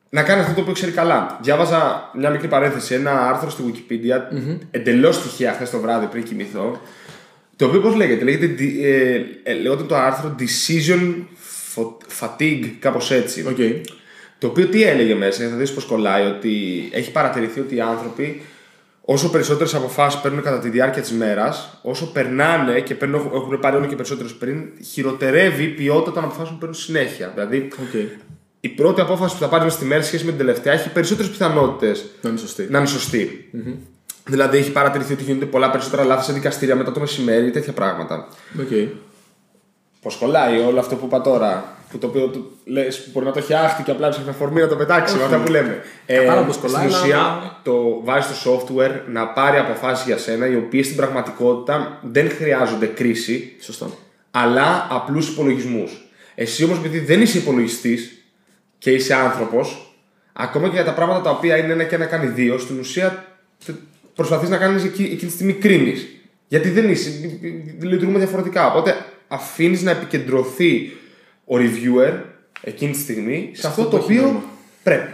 να κάνει αυτό το οποίο ξέρει καλά. Διάβαζα μια μικρή παρένθεση, ένα άρθρο στη Wikipedia, mm-hmm. εντελώς τυχαία χθες το βράδυ πριν κοιμηθώ. Το οποίο πώς λέγεται, λέγεται ε, ε, λέγεται το άρθρο Decision Fatigue, κάπως έτσι. Okay. Το οποίο τι έλεγε μέσα, θα δεις πως κολλάει, ότι έχει παρατηρηθεί ότι οι άνθρωποι όσο περισσότερες αποφάσεις παίρνουν κατά τη διάρκεια της μέρας, όσο περνάνε και παίρνουν, έχουν πάρει όλο και περισσότερες πριν, χειροτερεύει η ποιότητα των αποφάσεων που παίρνουν συνέχεια. Δηλαδή, okay. η πρώτη απόφαση που θα πάρει στη μέρα σχέση με την τελευταία έχει περισσότερες πιθανότητες να είναι σωστή. Να είναι σωστή. Mm-hmm. Δηλαδή, έχει παρατηρηθεί ότι γίνονται πολλά περισσότερα λάθη σε δικαστήρια μετά το μεσημέρι ή τέτοια πράγματα. Okay. Πώς κολλάει όλο αυτό που είπα τώρα, που το οποίο το, λες, μπορεί να το έχει άχτη και απλά ψάχνει αφορμή να το πετάξει, αυτά που λέμε. Κατάλαβα πως κολλάει. Στην ουσία, αλλά... το βάζει στο software να πάρει αποφάσεις για σένα, οι οποίες στην πραγματικότητα δεν χρειάζονται κρίση, σωστά. αλλά απλούς υπολογισμούς. Εσύ όμως, επειδή δεν είσαι υπολογιστής και είσαι άνθρωπος, ακόμα και για τα πράγματα τα οποία είναι ένα και ένα κάνει δύο, στην ουσία προσπαθείς να κάνεις εκεί, εκείνη τη στιγμή κρίνεις. Γιατί δεν είσαι, λειτουργούμε διαφορετικά. Οπότε αφήνεις να επικεντρωθεί ο reviewer εκείνη τη στιγμή σε αυτό το οποίο νόημα. Πρέπει.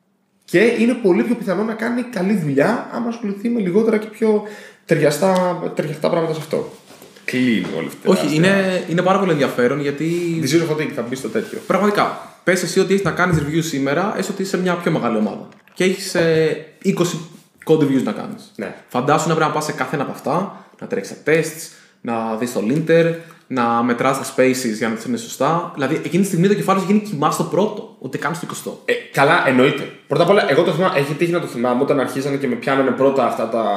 Και είναι πολύ πιο πιθανό να κάνει καλή δουλειά άμα ασχοληθεί με λιγότερα και πιο ταιριαστά, ταιριαστά πράγματα σε αυτό. Κλείνει όλη αυτή. Όχι, είναι, είναι πάρα πολύ ενδιαφέρον γιατί. Decision Fatigue, θα μπει στο τέτοιο. Πραγματικά. Πες εσύ ότι έχεις να κάνεις review σήμερα, έστω ότι είσαι σε μια πιο μεγάλη ομάδα. Και έχεις ε, είκοσι code reviews να κάνεις. Ναι. Φαντάσου να πρέπει να πας σε κάθε ένα από αυτά, να τρέξεις τα tests, να δεις το linter, να μετράς τα spaces για να τις είναι σωστά. Δηλαδή, εκείνη τη στιγμή το κεφάλι σου γίνει κοιμά στο πρώτο, ούτε καν στο εικοστό. Ε, καλά, εννοείται. Πρώτα απ' όλα, εγώ το θυμάμαι, έχει τύχει να το θυμάμαι όταν αρχίζανε και με πιάνανε πρώτα αυτά τα.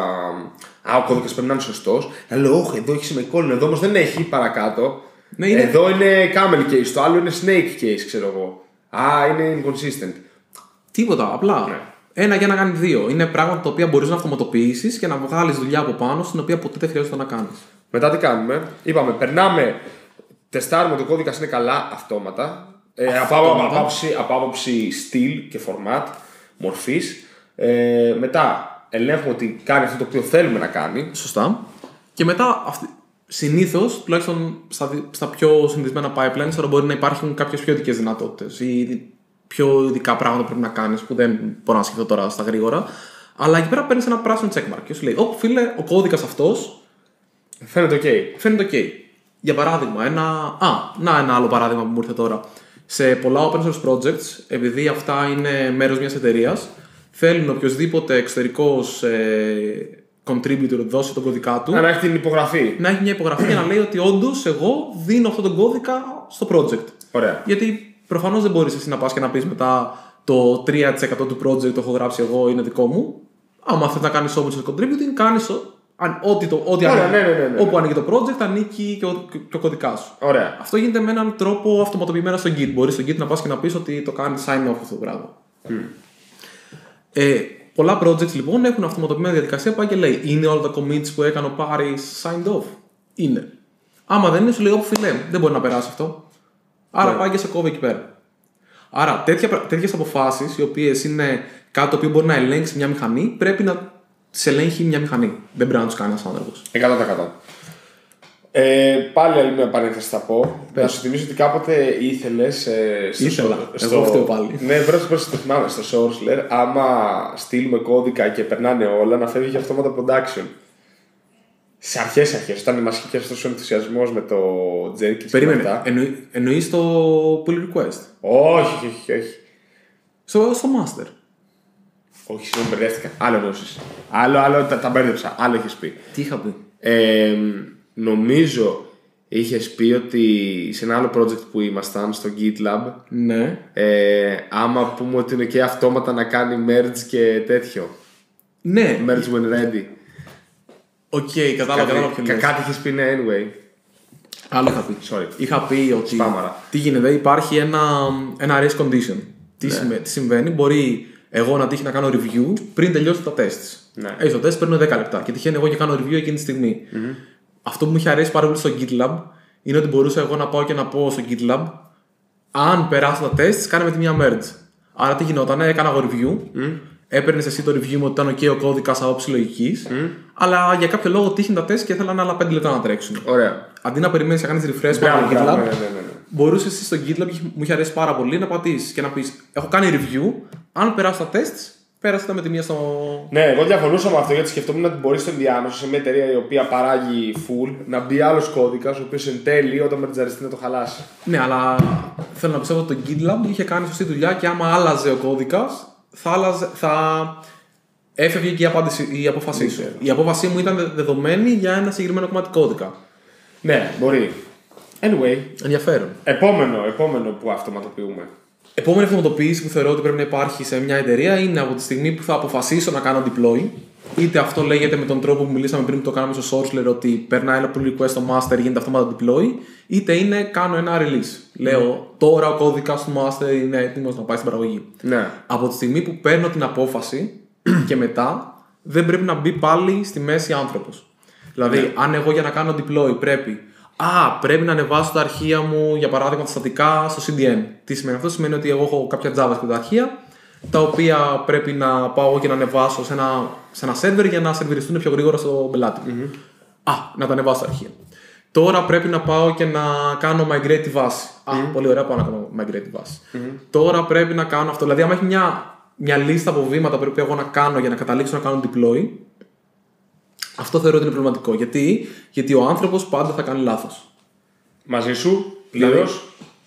Α, ο κώδικας πρέπει να είναι σωστός. Να λέω, όχι, εδώ έχει semicolon, εδώ όμως δεν έχει παρακάτω. Ναι, είναι... Εδώ είναι camel case, το άλλο είναι snake case, ξέρω εγώ. Α, είναι inconsistent. Τίποτα, απλά. Ναι. Ένα για να κάνει δύο. Είναι πράγματα τα οποία μπορείς να αυτοματοποιήσεις και να βγάλεις δουλειά από πάνω, στην οποία ποτέ δεν χρειάζεται να κάνεις. Μετά τι κάνουμε, είπαμε, περνάμε, τεστάρουμε το κώδικα είναι καλά αυτόματα. Ε, από, από, άποψη, από άποψη στυλ και format, μορφής. Ε, μετά ελέγχουμε ότι κάνει αυτό το οποίο θέλουμε να κάνει. Σωστά. Και μετά, αυτή, συνήθως, τουλάχιστον στα, στα πιο συνηθισμένα pipelines, τώρα μπορεί να υπάρχουν κάποιες πιο ειδικές δυνατότητες ή πιο ειδικά πράγματα που πρέπει να κάνεις που δεν μπορώ να σκεφτώ τώρα στα γρήγορα. Αλλά εκεί πέρα παίρνεις ένα πράσινο checkmark και σου λέει: Ω, φίλε, ο κώδικας αυτός. Φαίνεται ok. Φαίνεται ok. Για παράδειγμα, ένα. Α, να ένα άλλο παράδειγμα που μου ήρθε τώρα. Σε πολλά open source projects, επειδή αυτά είναι μέρος μιας εταιρείας, θέλουν οποιοδήποτε εξωτερικός ε, contributor δώσει τον κώδικά του. Να έχει την υπογραφή. Να έχει μια υπογραφή για να λέει ότι όντως εγώ δίνω αυτόν τον κώδικα στο project. Ωραία. Γιατί προφανώς δεν μπορείς εσύ να πας και να πεις μετά το τρία τοις εκατό του project το έχω γράψει εγώ, είναι δικό μου. Άμα θες να κάνεις open source contributing, κάνεις. Αν, ό,τι το, ό,τι Ωραία, ανήκει, ναι, ναι, ναι, ναι. όπου ανήκει το project, ανήκει και ο, και ο κωδικά σου. Ωραία. Αυτό γίνεται με έναν τρόπο αυτοματοποιημένο στο Git. Μπορείς στο Git να πας και να πεις ότι το κάνει sign off αυτό το πράγμα. Mm. Ε, πολλά projects λοιπόν έχουν αυτοματοποιημένη διαδικασία που πάει και λέει: Είναι όλα τα commits που έκανε ο Πάρης signed off? Είναι. Άμα δεν είναι, σου λέει: Ωπ, φιλέ, δεν μπορεί να περάσει αυτό. Άρα yeah. πάει και σε κόβει εκεί πέρα. Άρα τέτοιες αποφάσεις, οι οποίες είναι κάτι το οποίο μπορεί να ελέγξει μια μηχανή, πρέπει να σε ελέγχει μια μηχανή. Δεν πρέπει να του κάνει ένα άνθρωπο. εκατό τοις εκατό. Ε, πάλι άλλη μια παρένθεση θα πω. Πες. Να σου θυμίσω ότι κάποτε ήθελες. Ε, Ήθελα. Στο, Εγώ φταίω πάλι. Ναι, πρέπει να το θυμάμαι στο Sourceler. Άμα στείλουμε κώδικα και περνάνε όλα, να φεύγει αυτόματα production. Σε αρχές αρχές, όταν μας είχε πιάσει τόσο ενθουσιασμός με το Jenkins. Περίμενε. Εννοεί, εννοείς το pull request? Όχι, όχι, όχι. Στο, στο master. Όχι, συγγνώμη, μπερδεύτηκα. Άλλο εννοούσες. Άλλο, άλλο, τα, τα μπέρδεψα. Άλλο είχες πει. Τι είχα πει? Ε, νομίζω είχες πει ότι σε ένα άλλο project που ήμασταν, στο GitLab, ναι. ε, άμα πούμε ότι είναι και αυτόματα να κάνει merge και τέτοιο. Ναι. Merge when ready. Οκ, okay, κατάλαβα, κατάλαβα ποιο λες. Κάτι είχες πει, ναι, anyway. Άλλο είχα πει. Sorry. Είχα πει ότι. Σπάμαρα. Τι γίνεται, υπάρχει ένα, ένα race condition. Τι, ναι. σημαίνει, τι συμβαίνει, μπορεί εγώ να τύχει να κάνω review πριν τελειώσω τα tests. Ναι. Έτσι, το test παίρνω δέκα λεπτά και τυχαίνει εγώ και κάνω review εκείνη τη στιγμή. Mm-hmm. Αυτό που μου είχε αρέσει πάρα πολύ στο GitLab είναι ότι μπορούσα εγώ να πάω και να πω στο GitLab, αν περάσω τα tests, κάνε με τη μία merge. Άρα τι γινόταν, έκανα εγώ review, mm. έπαιρνε εσύ το review μου ότι ήταν OK ο κώδικας άποψη λογικής, mm. αλλά για κάποιο λόγο τύχει τα tests και ήθελαν άλλα πέντε λεπτά να τρέξουν. Ωραία. Αντί να περιμένεις να κάνεις refresh πάνω στο GitLab, ναι, ναι, ναι, ναι. μπορούσε εσύ στο GitLab, μου είχε αρέσει πάρα πολύ, να πατήσεις και να πεις: έχω κάνει review. Αν περάσω τα tests, πέρασε τα με τη μία στο. Ναι, εγώ διαφωνούσα με αυτό γιατί σκεφτόμουν ότι μπορεί στο ενδιάμεσο σε μια εταιρεία η οποία παράγει full να μπει άλλο κώδικα, ο οποίο εν τέλει όταν μερτζαριστεί να το χαλάσει. Ναι, αλλά θέλω να πιστεύω ότι το GitLab είχε κάνει σωστή δουλειά και άμα άλλαζε ο κώδικας, θα, άλλαζε, θα έφευγε και η, απάντηση, η απόφασή σου. Η απόφασή μου ήταν δεδομένη για ένα συγκεκριμένο κομμάτι κώδικα. Ναι, μπορεί. Anyway. Ενδιαφέρον. Επόμενο, επόμενο που αυτοματοποιούμε. Επόμενη αυτοματοποίηση που θεωρώ ότι πρέπει να υπάρχει σε μια εταιρεία είναι από τη στιγμή που θα αποφασίσω να κάνω deploy. Είτε αυτό λέγεται με τον τρόπο που μιλήσαμε πριν που το κάναμε στο Sourceler, ότι περνάει ένα pull request στο master, γίνεται αυτόματα deploy, είτε είναι κάνω ένα release. Λέω mm. τώρα ο κώδικας του master είναι έτοιμος να πάει στην παραγωγή. Ναι. Από τη στιγμή που παίρνω την απόφαση και μετά δεν πρέπει να μπει πάλι στη μέση άνθρωπος. Δηλαδή, ναι. αν εγώ για να κάνω deploy πρέπει. Α, πρέπει να ανεβάσω τα αρχεία μου, για παράδειγμα, τα στατικά στο σι ντι εν. Τι σημαίνει αυτό? Σημαίνει ότι εγώ έχω κάποια JavaScript αρχεία, τα οποία πρέπει να πάω και να ανεβάσω σε ένα, σε ένα server για να σερβιριστούν πιο γρήγορα στο πελάτη. Mm-hmm. Α, να τα ανεβάσω τα αρχεία. Τώρα πρέπει να πάω και να κάνω migrate τη βάση. Mm-hmm. Α, πολύ ωραία, πάω να κάνω migrate τη βάση. Mm-hmm. Τώρα πρέπει να κάνω αυτό. Δηλαδή, άμα έχει μια, μια λίστα από βήματα που πρέπει εγώ να κάνω για να καταλήξω να κάνω deploy, αυτό θεωρώ ότι είναι προβληματικό. Γιατί, Γιατί ο άνθρωπος πάντα θα κάνει λάθος. Μαζί σου, πλήρως.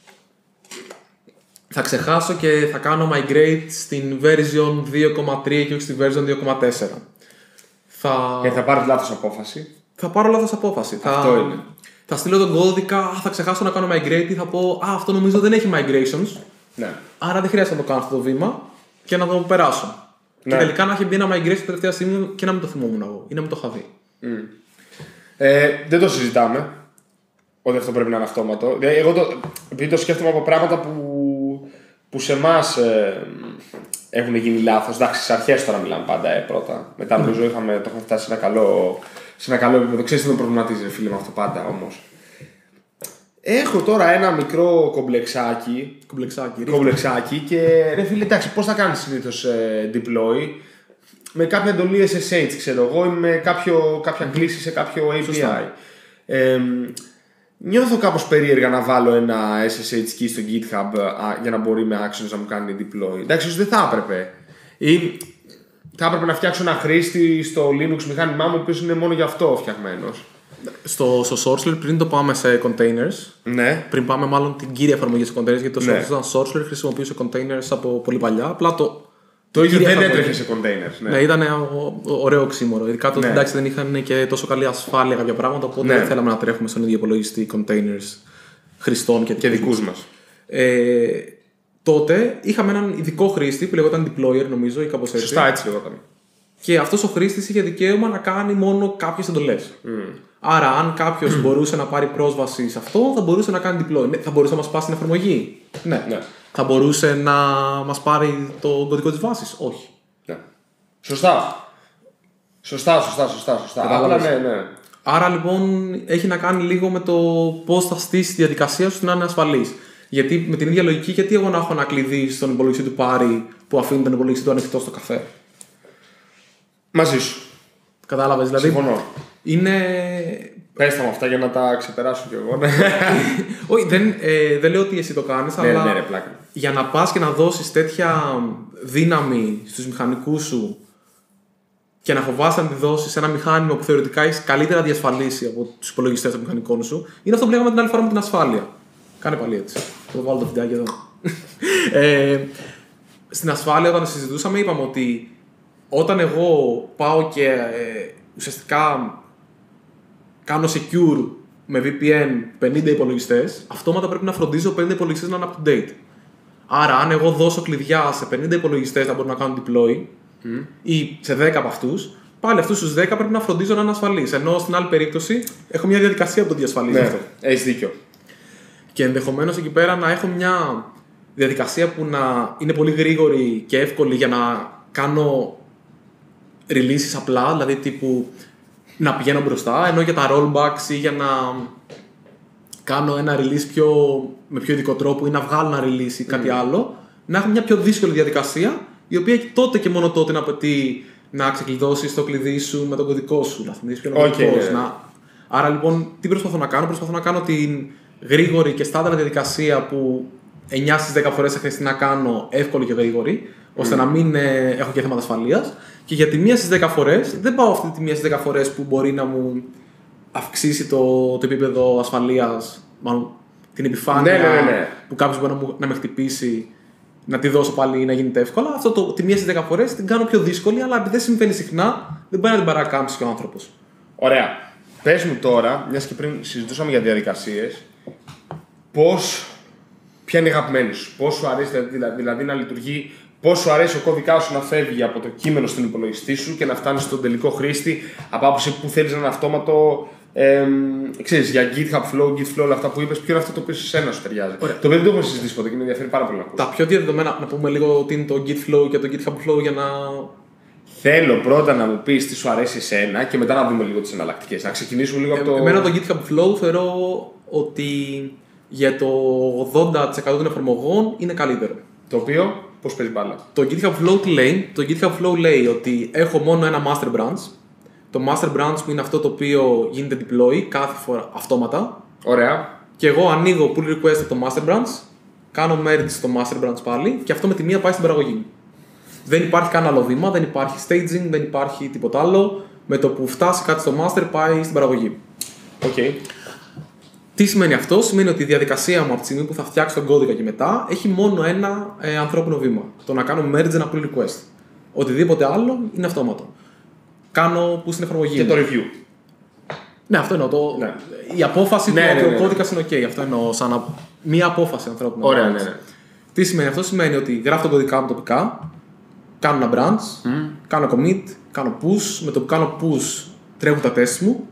Θα ξεχάσω και θα κάνω migrate στην version δύο κόμμα τρία και όχι στη version δύο κόμμα τέσσερα. Θα... Και θα πάρεις λάθος απόφαση. Θα πάρω λάθος απόφαση. Αυτό θα... είναι. Θα στείλω τον κώδικα, θα ξεχάσω να κάνω migrate ή θα πω Α, αυτό νομίζω δεν έχει migrations. Ναι. Άρα δεν χρειάζεται να το κάνω αυτό το βήμα και να το περάσω. Ναι. Και τελικά να έχει μπει ένα migrate στην τελευταία στιγμή και να μην το θυμόμουν εγώ ή να μην το είχα δει. Mm. Ε, δεν το συζητάμε ότι αυτό πρέπει να είναι αυτόματο. Εγώ το, επειδή το σκέφτομαι από πράγματα που, που σε εμάς ε, έχουν γίνει λάθος. Εντάξει, στις αρχές τώρα μιλάμε πάντα ε, πρώτα. Μετά νομίζω mm. είχαμε, το είχαμε φτάσει σε ένα καλό, σε ένα καλό επίπεδο. Ξέρεις τι με προβληματίζει, φίλε, με αυτό πάντα όμως. Έχω τώρα ένα μικρό κομπλεξάκι. Κομπλεξάκι, κομπλεξάκι και ρε φίλε, εντάξει, πώς θα κάνεις συνήθως ε, deploy? Με κάποια εντολή ες ες έιτς, ξέρω εγώ, ή με κάποιο, κάποια κλίση σε κάποιο έι πι άι. Ε, νιώθω κάπως περίεργα να βάλω ένα ες ες έιτς key στο GitHub α, για να μπορεί με actions να μου κάνει deploy. Εντάξει, ίσως δεν θα έπρεπε. Ή θα έπρεπε να φτιάξω ένα χρήστη στο Linux μηχάνημά μου, ο οποίος είναι μόνο γι' αυτό φτιαγμένος. Στο, στο Sourceler, πριν το πάμε σε containers, ναι. πριν πάμε μάλλον την κύρια εφαρμογή σε containers, γιατί το ναι. Sourceler, Sourceler χρησιμοποιούσε containers από πολύ παλιά. Απλά το. Το ίδιο δεν έτρεχε σε containers. Ναι, ναι ήταν ωραίο οξύμορο. Ειδικά τότε ναι. εντάξει, δεν είχαν και τόσο καλή ασφάλεια κάποια πράγματα, οπότε ναι. δεν θέλαμε να τρέχουμε στον ίδιο υπολογιστή containers χρηστών και, και δικούς μας. Ε, τότε είχαμε έναν ειδικό χρήστη που λεγόταν deployer, νομίζω, ή κάπως έτσι. Σωστά, έτσι λεγόταν. Και αυτός ο χρήστης είχε δικαίωμα να κάνει μόνο κάποιες εντολές. Mm. Άρα, αν κάποιος mm. μπορούσε να πάρει πρόσβαση σε αυτό, θα μπορούσε να κάνει deploy. Ναι, θα μπορούσε να μας πάσει την εφαρμογή. Ναι. ναι. Θα μπορούσε να μας πάρει το κωδικό της βάσης. Όχι. Ναι. Σωστά. Σωστά, σωστά, σωστά. σωστά. Απλά, ναι, ναι. Άρα λοιπόν έχει να κάνει λίγο με το πώς θα στήσει τη διαδικασία σου να είναι ασφαλής. Γιατί με την ίδια λογική, γιατί εγώ να έχω ένα κλειδί στον υπολογιστή του Πάρη που αφήνει τον υπολογιστή του ανοιχτό στο καφέ. Μαζί σου. Κατάλαβες, δηλαδή. Συμφωνώ. Είναι. Πες τα με αυτά για να τα ξεπεράσω κι εγώ. Όχι, δεν, ε, δεν λέω ότι εσύ το κάνεις, ναι, αλλά ναι, ναι, πλάκα. Για να πας και να δώσεις τέτοια δύναμη στους μηχανικούς σου και να φοβάσαι να τη δώσεις σε ένα μηχάνημα που θεωρητικά έχει καλύτερα διασφαλίσει από τους υπολογιστές των μηχανικών σου, είναι αυτό που λέγαμε την άλλη φορά με την ασφάλεια. Κάνε πάλι έτσι. Θα το βάλω το βιντεάκι εδώ. ε, στην ασφάλεια, όταν συζητούσαμε, είπαμε ότι όταν εγώ πάω και ε, ουσιαστικά κάνω secure με βι πι εν πενήντα υπολογιστές, αυτόματα πρέπει να φροντίζω πενήντα υπολογιστές να είναι up to date. Άρα, αν εγώ δώσω κλειδιά σε πενήντα υπολογιστές να μπορούν να κάνουν deploy mm. ή σε δέκα από αυτούς, πάλι αυτούς τους δέκα πρέπει να φροντίζω να είναι ασφαλείς. Ενώ στην άλλη περίπτωση έχω μια διαδικασία που το διασφαλίζει ναι, αυτό. έχεις δίκιο. Και ενδεχομένως εκεί πέρα να έχω μια διαδικασία που να είναι πολύ γρήγορη και εύκολη για να κάνω releases απλά, δηλαδή τύπου να πηγαίνω μπροστά, ενώ για τα rollbacks ή για να κάνω ένα release πιο, με πιο ειδικό τρόπο ή να βγάλω ένα release ή κάτι mm. άλλο, να έχω μια πιο δύσκολη διαδικασία, η οποία τότε και μόνο τότε να απαιτεί να ξεκλειδώσεις το κλειδί σου με τον κωδικό σου, να θυμίσεις ποιο είναι ο κωδικός. Okay. Να... Άρα λοιπόν, τι προσπαθώ να κάνω, προσπαθώ να κάνω την γρήγορη και στάνταρ διαδικασία που εννιά στις δέκα φορές θα χρειαστεί να κάνω εύκολη και γρήγορη, ώστε mm. να μην ε, έχω και θέματα ασφαλείας. Και για τη μία στις δέκα φορές, δεν πάω αυτή τη μία στις δέκα φορές που μπορεί να μου αυξήσει το, το επίπεδο ασφαλείας, μάλλον την επιφάνεια ναι, ναι, ναι. που κάποιος μπορεί να, μου, να με χτυπήσει, να τη δώσω πάλι ή να γίνεται εύκολα. Αυτό το, τη μία στις δέκα φορές την κάνω πιο δύσκολη, αλλά επειδή δεν συμβαίνει συχνά, δεν μπορεί να την παρακάμψει και ο άνθρωπος. Ωραία. Πες μου τώρα, μιας και πριν συζητούσαμε για διαδικασίες, πώς, ποια είναι η αγαπημένη σου, πώς σου αρέσει δηλαδή, δηλαδή να λειτουργεί, πώς σου αρέσει ο κώδικάς σου να φεύγει από το κείμενο στον υπολογιστή σου και να φτάνει στον τελικό χρήστη από άποψη που θέλεις να είναι αυτόματο. Ε, ξέρεις, για GitHub Flow, Git Flow, όλα αυτά που είπες, ποιο είναι αυτό το οποίο σε εσένα σου ταιριάζει. Ωραία. Το οποίο δεν το έχουμε συζητήσει ποτέ και με ενδιαφέρει πάρα πολύ να ακούσω. Τα πιο διαδεδομένα, να πούμε λίγο τι είναι το Git Flow και το GitHub Flow για να. Θέλω πρώτα να μου πεις τι σου αρέσει εσένα και μετά να δούμε λίγο τις εναλλακτικές. Να ξεκινήσουμε λίγο ε, από το. Εμένα το GitHub Flow θεωρώ ότι για το ογδόντα τοις εκατό των εφαρμογών είναι καλύτερο. Το οποίο, πώς παίζει μπάλα. Το GitHub Flow τι λέει? Το GitHub Flow λέει ότι έχω μόνο ένα master branch. Το master branch που είναι αυτό το οποίο γίνεται deploy κάθε φορά αυτόματα. Ωραία. Και εγώ ανοίγω pull request από το master branch, κάνω merge στο master branch πάλι και αυτό με τη μία πάει στην παραγωγή. Δεν υπάρχει κανένα άλλο βήμα, δεν υπάρχει staging, δεν υπάρχει τίποτα άλλο. Με το που φτάσει κάτι στο master πάει στην παραγωγή. Okay. Τι σημαίνει αυτό? Σημαίνει ότι η διαδικασία μου από τη στιγμή που θα φτιάξω τον κώδικα και μετά έχει μόνο ένα ε, ανθρώπινο βήμα. Το να κάνω merge ένα pull request. Οτιδήποτε άλλο είναι αυτόματο. Κάνω που στην εφαρμογή. Και το review. Ναι, αυτό εννοώ. Το... Ναι. Η απόφαση ναι, του ότι ναι, ναι, ο κώδικας είναι OK. Αυτό εννοώ. Σαν να... μία απόφαση ανθρώπινη. Ωραία, ναι, ναι. Τι σημαίνει αυτό? Σημαίνει ότι γράφω τον κωδικά μου τοπικά, κάνω ένα branch, mm. κάνω commit, κάνω push. Με το που κάνω push τρέχουν τα tests μου.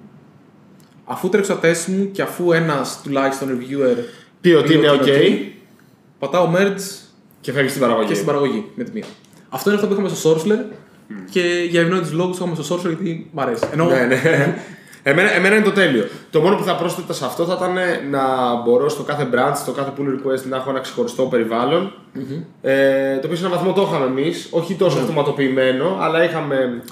Αφού τρέξω τα tests μου και αφού ένας τουλάχιστον reviewer πει ότι είναι OK, okay, πατάω merge και φεύγει στην παραγωγή. Και στην παραγωγή με τη μία. Αυτό είναι αυτό που είχαμε στο Sourceler mm. και για ευνόητους λόγους είχαμε στο Sourceler γιατί μ' αρέσει. Ενώ... ναι, ναι. εμένα, εμένα είναι το τέλειο. Το μόνο που θα πρόσθετα σε αυτό θα ήταν να μπορώ στο κάθε branch, στο κάθε pull request να έχω ένα ξεχωριστό περιβάλλον. Mm-hmm. Ε, το οποίο σε έναν βαθμό το είχαμε εμείς, όχι τόσο mm-hmm. αυτοματοποιημένο, αλλά είχαμε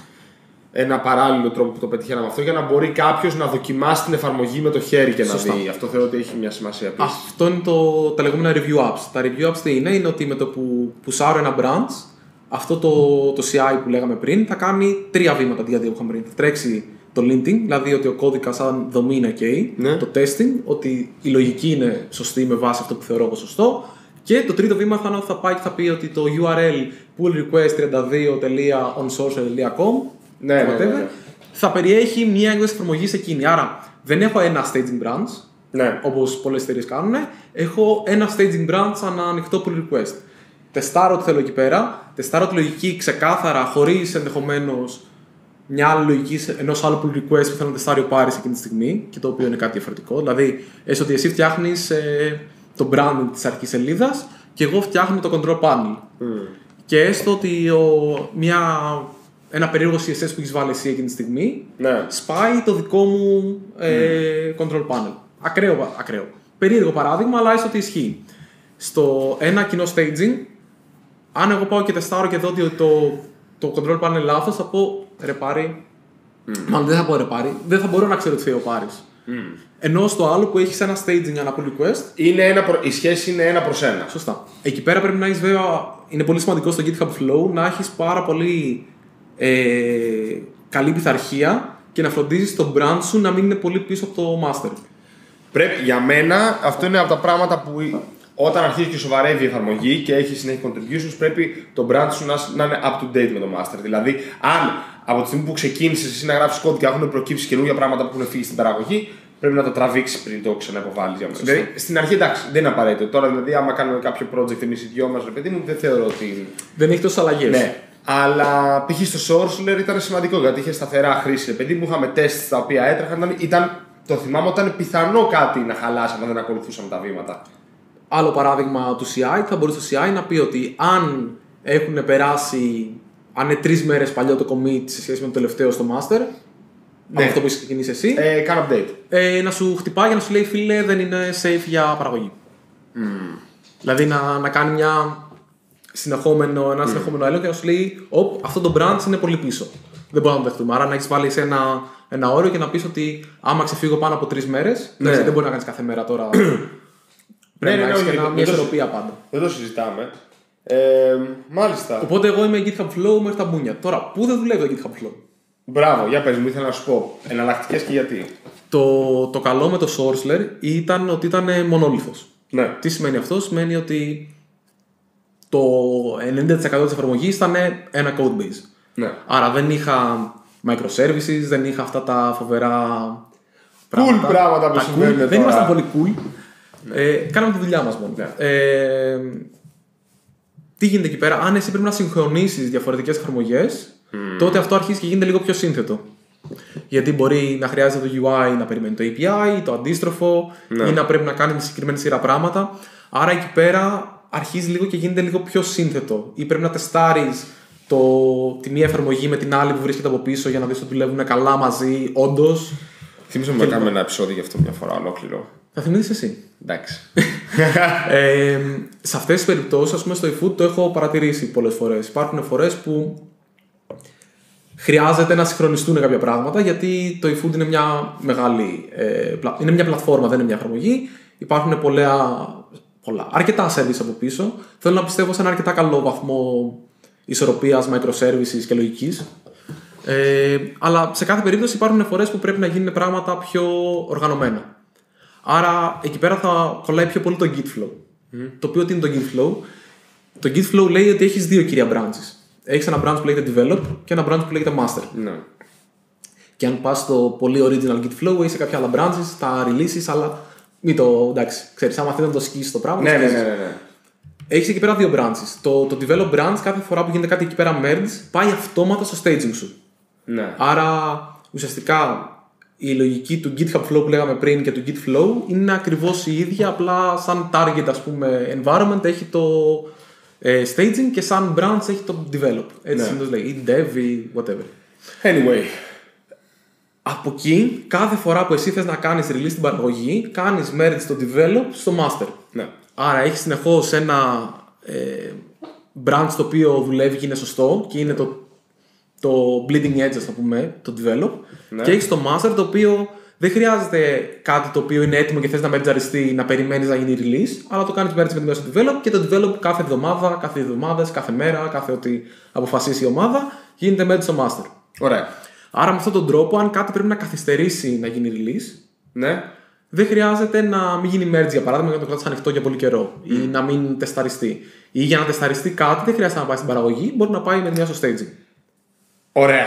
ένα παράλληλο τρόπο που το πετυχαίναμε αυτό για να μπορεί κάποιος να δοκιμάσει την εφαρμογή με το χέρι και Σωστά. να δει. Αυτό θεωρώ ότι έχει μια σημασία επίσης. Αυτό είναι το, τα λεγόμενα review apps. Τα review apps τι είναι? Είναι ότι με το που πουσάρω ένα branch, αυτό το, το σι άι που λέγαμε πριν θα κάνει τρία βήματα αντί για δύο που είχαμε πριν. Θα τρέξει το linting, δηλαδή ότι ο κώδικας σαν δομή είναι OK, ναι. το testing, ότι η λογική είναι σωστή με βάση αυτό που θεωρώ εγώ σωστό. Και το τρίτο βήμα θα είναι ότι θα πάει και θα πει ότι το γιου αρ ελ pull request τριάντα δύο τελεία onsourcer τελεία com ναι, ναι, ναι, ναι. θα περιέχει μια έκδοση εφαρμογής εκείνη. Άρα δεν έχω ένα staging branch, ναι. όπως πολλές εταιρείες κάνουν. Έχω ένα staging branch σαν ανοιχτό pull request. Τεστάρω τι θέλω εκεί πέρα, τεστάρω τη λογική ξεκάθαρα, χωρίς ενδεχομένως μια άλλη λογική ενός άλλου pull request που θέλω να τεστάρει ο Πάρης εκείνη τη στιγμή και το οποίο είναι κάτι διαφορετικό. Δηλαδή, έστω ότι εσύ φτιάχνεις ε, το branding της αρχικής σελίδας και εγώ φτιάχνω το control panel. Mm. Και έστω ότι ο, μια, ένα περίεργο σι ες ες που έχεις βάλει εσύ εκείνη τη στιγμή ναι. σπάει το δικό μου ε, mm. control panel. Ακραίο, ακραίο. Περίεργο παράδειγμα, αλλά έστω ότι ισχύει. Στο ένα κοινό staging, αν εγώ πάω και τεστάρω και δω ότι το, το control panel είναι λάθος, θα πω ρε Πάρη. Mm. Μάλλον δεν θα πω ρε Πάρη, δεν θα μπορώ να ξέρω τι θέλει ο Πάρης. Mm. Ενώ στο άλλο που έχεις ένα staging, ένα pull request, είναι ένα προ... η σχέση είναι ένα προς ένα. Σωστά. Εκεί πέρα πρέπει να έχεις βέβαια, είναι πολύ σημαντικό στο GitHub Flow να έχεις πάρα πολύ ε, καλή πειθαρχία και να φροντίζεις το brand σου να μην είναι πολύ πίσω από το master. Πρέπει, για μένα αυτό είναι από τα πράγματα που όταν αρχίζει και σοβαρεύει η εφαρμογή και έχει συνέχεια contributions, πρέπει το brand σου να, να είναι up to date με το master. Δηλαδή, αν από τη στιγμή που ξεκίνησες εσύ να γράψεις κώδικα και έχουν προκύψει καινούργια πράγματα που έχουν φύγει στην παραγωγή, πρέπει να το τραβήξει πριν το ξαναυποβάλεις για μας. Δηλαδή, στην αρχή εντάξει, δεν είναι απαραίτητο. Τώρα, δηλαδή, άμα κάνουμε κάποιο project εμείς οι δυο μας, ρε παιδί μου, δεν θεωρώ ότι. Δεν έχει τόσες αλλαγές. Ναι. Αλλά π.χ. στο Sourceler ήταν σημαντικό γιατί είχε σταθερά χρήση. Επειδή μου είχαμε τεστ τα οποία έτρεχαν, ήταν, το θυμάμαι όταν ήταν πιθανό κάτι να χαλάσει αν δεν ακολουθούσαμε τα βήματα. Άλλο παράδειγμα του σι άι, θα μπορούσε το σι άι να πει ότι αν έχουν περάσει, αν είναι τρεις μέρες παλιό το commit σε σχέση με το τελευταίο στο master, ναι. αυτό που έχεις ξεκινήσει εσύ, ε, κάνω update. Ε, να σου χτυπάει για να σου λέει φίλε δεν είναι safe για παραγωγή. Mm. Δηλαδή να, να κάνει μια συνεχόμενο, ένα mm. συνεχόμενο έλεγχο και να σου λέει Οπ, αυτό το branch είναι πολύ πίσω. Δεν μπορούμε να το δεχτούμε. Άρα να έχεις βάλει σε ένα ένα όριο και να πεις ότι άμα ξεφύγω πάνω από τρεις μέρες, Ναι. δεν μπορεί να κάνεις κάθε μέρα τώρα. Πρέπει ναι, να ναι, έχεις ναι, και ναι, ένα- ναι, μια το- ισορροπία πάντα. Δεν το συζητάμε. Ε, μάλιστα. Οπότε εγώ είμαι GitHub Flow μέχρι τα μπούνια. Τώρα, πού δεν δουλεύει το GitHub Flow? Μπράβο, για πες μου, ήθελα να σου πω. Εναλλακτικές και γιατί. Το, το καλό με το Sourceler ήταν ότι ήταν μονόλιθος. Ναι. Τι σημαίνει αυτό? Σημαίνει ότι το ενενήντα τοις εκατό της εφαρμογής ήταν ένα code base. Ναι. Άρα δεν είχα microservices, δεν είχα αυτά τα φοβερά Cool πράγματα που Τα συμβαίνουν cool. Δεν τώρα. ήμασταν πολύ cool. Ε, κάναμε τη δουλειά μας μόνο. Ναι. Ε, τι γίνεται εκεί πέρα? Αν εσύ πρέπει να συγχρονίσεις διαφορετικές εφαρμογές, τότε αυτό αρχίζει και γίνεται λίγο πιο σύνθετο. Γιατί μπορεί να χρειάζεται το γιου άι να περιμένει το έι πι άι, το αντίστροφο, Ναι. ή να πρέπει να κάνει συγκεκριμένη σειρά πράγματα. Άρα εκεί πέρα αρχίζει λίγο και γίνεται λίγο πιο σύνθετο. Ή πρέπει να τεστάρεις το, τη μία εφαρμογή με την άλλη που βρίσκεται από πίσω για να δεις ότι δουλεύουν καλά μαζί, όντως. Θύμισα μου να κάνουμε ένα επεισόδιο γι' αυτό μια φορά ολόκληρο. Θα θυμηθείς εσύ. Εντάξει. ε, σε αυτές τις περιπτώσεις, ας πούμε, στο eFood το έχω παρατηρήσει πολλές φορές. Υπάρχουν φορές που χρειάζεται να συγχρονιστούν κάποια πράγματα, γιατί το eFood είναι μια μεγάλη. Ε, πλα... είναι μια πλατφόρμα, δεν είναι μια εφαρμογή. Υπάρχουν πολλά, πολλά, αρκετά service από πίσω. Θέλω να πιστεύω σε ένα αρκετά καλό βαθμό ισορροπίας, microservices και λογικής. Ε, αλλά σε κάθε περίπτωση υπάρχουν φορές που πρέπει να γίνουν πράγματα πιο οργανωμένα. Άρα εκεί πέρα θα κολλάει πιο πολύ το Git Flow. Mm. Το οποίο τι είναι το Git Flow? Το Git Flow λέει ότι έχεις δύο κυρία branches. Έχεις ένα branch που λέγεται Develop και ένα branch που λέγεται Master. Ναι. Και αν πας στο πολύ original Git Flow, έχεις σε κάποια άλλα branches, τα releases, αλλά μην το. Εντάξει, ξέρεις, άμα θέλει να το σκίσεις το πράγμα. Ναι, το ναι, σκίσεις. ναι, ναι, ναι. Έχεις εκεί πέρα δύο branches. Το, το Develop branch, κάθε φορά που γίνεται κάτι εκεί πέρα merge, πάει αυτόματα στο staging σου. Ναι. Άρα ουσιαστικά η λογική του GitHub Flow που λέγαμε πριν και του Git Flow είναι ακριβώς η ίδια, απλά σαν target, ας πούμε, environment έχει το ε, staging και σαν branch έχει το develop. Έτσι Ναι. συνήθως λέει, ή dev ή whatever. Anyway. Από εκεί, κάθε φορά που εσύ θες να κάνεις release στην παραγωγή, κάνεις merge στο develop στο master. Ναι. Άρα έχεις συνεχώς ένα ε, branch το οποίο δουλεύει και είναι σωστό και είναι το, το bleeding edge, ας το πούμε, το develop. Ναι. Και έχεις το master το οποίο δεν χρειάζεται κάτι το οποίο είναι έτοιμο και θες να μερτζαριστεί να περιμένεις να γίνει release, αλλά το κάνεις merge με τη μέση του develop και το develop κάθε εβδομάδα, κάθε δύο εβδομάδες, κάθε μέρα, κάθε ό,τι αποφασίσει η ομάδα, γίνεται merge στο master. Ωραία. Άρα με αυτόν τον τρόπο, αν κάτι πρέπει να καθυστερήσει να γίνει release, Ναι. δεν χρειάζεται να μην γίνει merge για παράδειγμα για να το κρατήσει ανοιχτό για πολύ καιρό ή να μην τεσταριστεί. Ή για να τεσταριστεί κάτι δεν χρειάζεται να πάει στην παραγωγή, μπορεί να πάει με μια στο staging. Ωραία.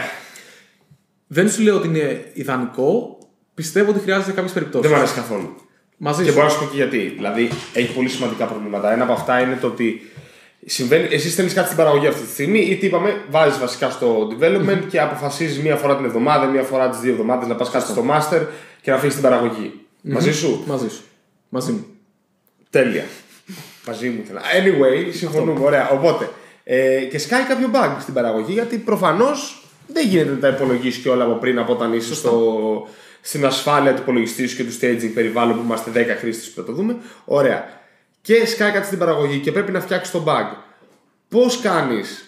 Δεν σου λέω ότι είναι ιδανικό, πιστεύω ότι χρειάζεται σε κάποιες περιπτώσεις. Δεν μου αρέσει καθόλου. Μαζί Και σου. μπορώ να σου πω και γιατί. Δηλαδή έχει πολύ σημαντικά προβλήματα. Ένα από αυτά είναι το ότι συμβαίνει, εσύ στέλνει κάτι στην παραγωγή αυτή τη στιγμή ή τι είπαμε, βάζει βασικά στο development και αποφασίζει μία φορά την εβδομάδα, μία φορά τι δύο εβδομάδες να πα κάτι στο master και να φύγει στην παραγωγή. Μαζί σου. Μαζί σου. Μαζί μου. Τέλεια. Μαζί μου ήθελα. Anyway, συμφωνούμε. Ωραία. Οπότε, ε, και σκάει κάποιο bug στην παραγωγή γιατί προφανώς δεν γίνεται να τα υπολογίσει και όλα από πριν από όταν είσαι στο, στην ασφάλεια του υπολογιστή σου και του staging περιβάλλον που είμαστε δέκα χρήστες που θα το δούμε. Ωραία. Και σκάει κάτι στην παραγωγή και πρέπει να φτιάξει το bug. Πώς κάνεις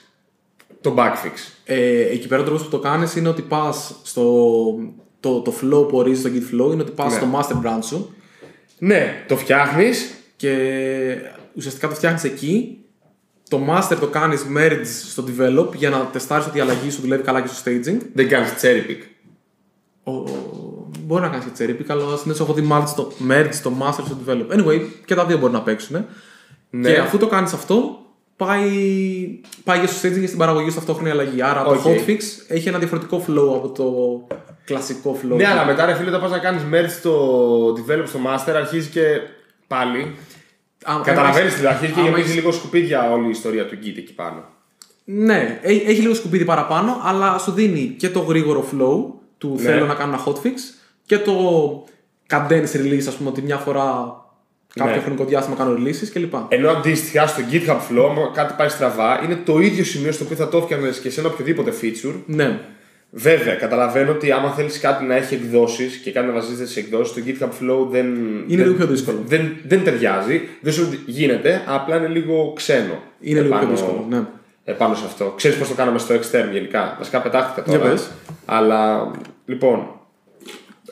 το bug fix? Ε, εκεί πέρα ο τρόπος που το κάνεις είναι ότι πας στο. Το, το flow που ορίζει το Git Flow είναι ότι πας Ναι. στο master branch σου Ναι, το φτιάχνεις. και ουσιαστικά το φτιάχνεις εκεί. Το master το κάνεις merge στο develop για να τεστάρεις ότι η αλλαγή σου δουλεύει καλά και στο staging. Δεν κάνεις cherry pick. Ο, μπορεί να κάνεις και cherry pick, αλλά συνήθως έχω δει merge στο, merge στο master στο develop. Anyway, και τα δύο μπορεί να παίξουν. Ναι. Και αφού το κάνεις αυτό, πάει, πάει και στο staging και στην παραγωγή σου ταυτόχρονη αλλαγή. Άρα Okay. το hotfix έχει ένα διαφορετικό flow από το κλασικό flow. Ναι, αλλά μετά ρε φίλε, όταν πας να κάνεις merge στο develop στο master, αρχίζει και πάλι. Α, Καταλαβαίνεις έχεις- την αρχή και άμα γεμίζει έχεις- λίγο σκουπίδια όλη η ιστορία του Git εκεί πάνω. Ναι, έ- έχει λίγο σκουπίδι παραπάνω, αλλά σου δίνει και το γρήγορο flow του Ναι. θέλω να κάνω ένα hotfix και το cadence release, ας πούμε, ότι μια φορά κάποιο Ναι. χρονικό διάστημα κάνω releases κλπ. Ενώ αντίστοιχα στο GitHub Flow, άμα κάτι πάει στραβά, είναι το ίδιο σημείο στο οποίο θα το έφτιαχνες και σε ένα οποιοδήποτε feature. Ναι. Βέβαια, καταλαβαίνω ότι άμα θέλεις κάτι να έχει εκδόσεις και κάτι να βασίζεται σε εκδόσεις, το GitHub Flow δεν. Είναι δεν, λίγο πιο δύσκολο. Δεν, δεν ταιριάζει. Δεν σου γίνεται, απλά είναι λίγο ξένο. Είναι λίγο πιο δύσκολο. Ναι. Επάνω σε αυτό. Ξέρεις πώς το κάναμε στο Extern γενικά. Βασικά πετάχτηκα Για τώρα. πες. Αλλά λοιπόν,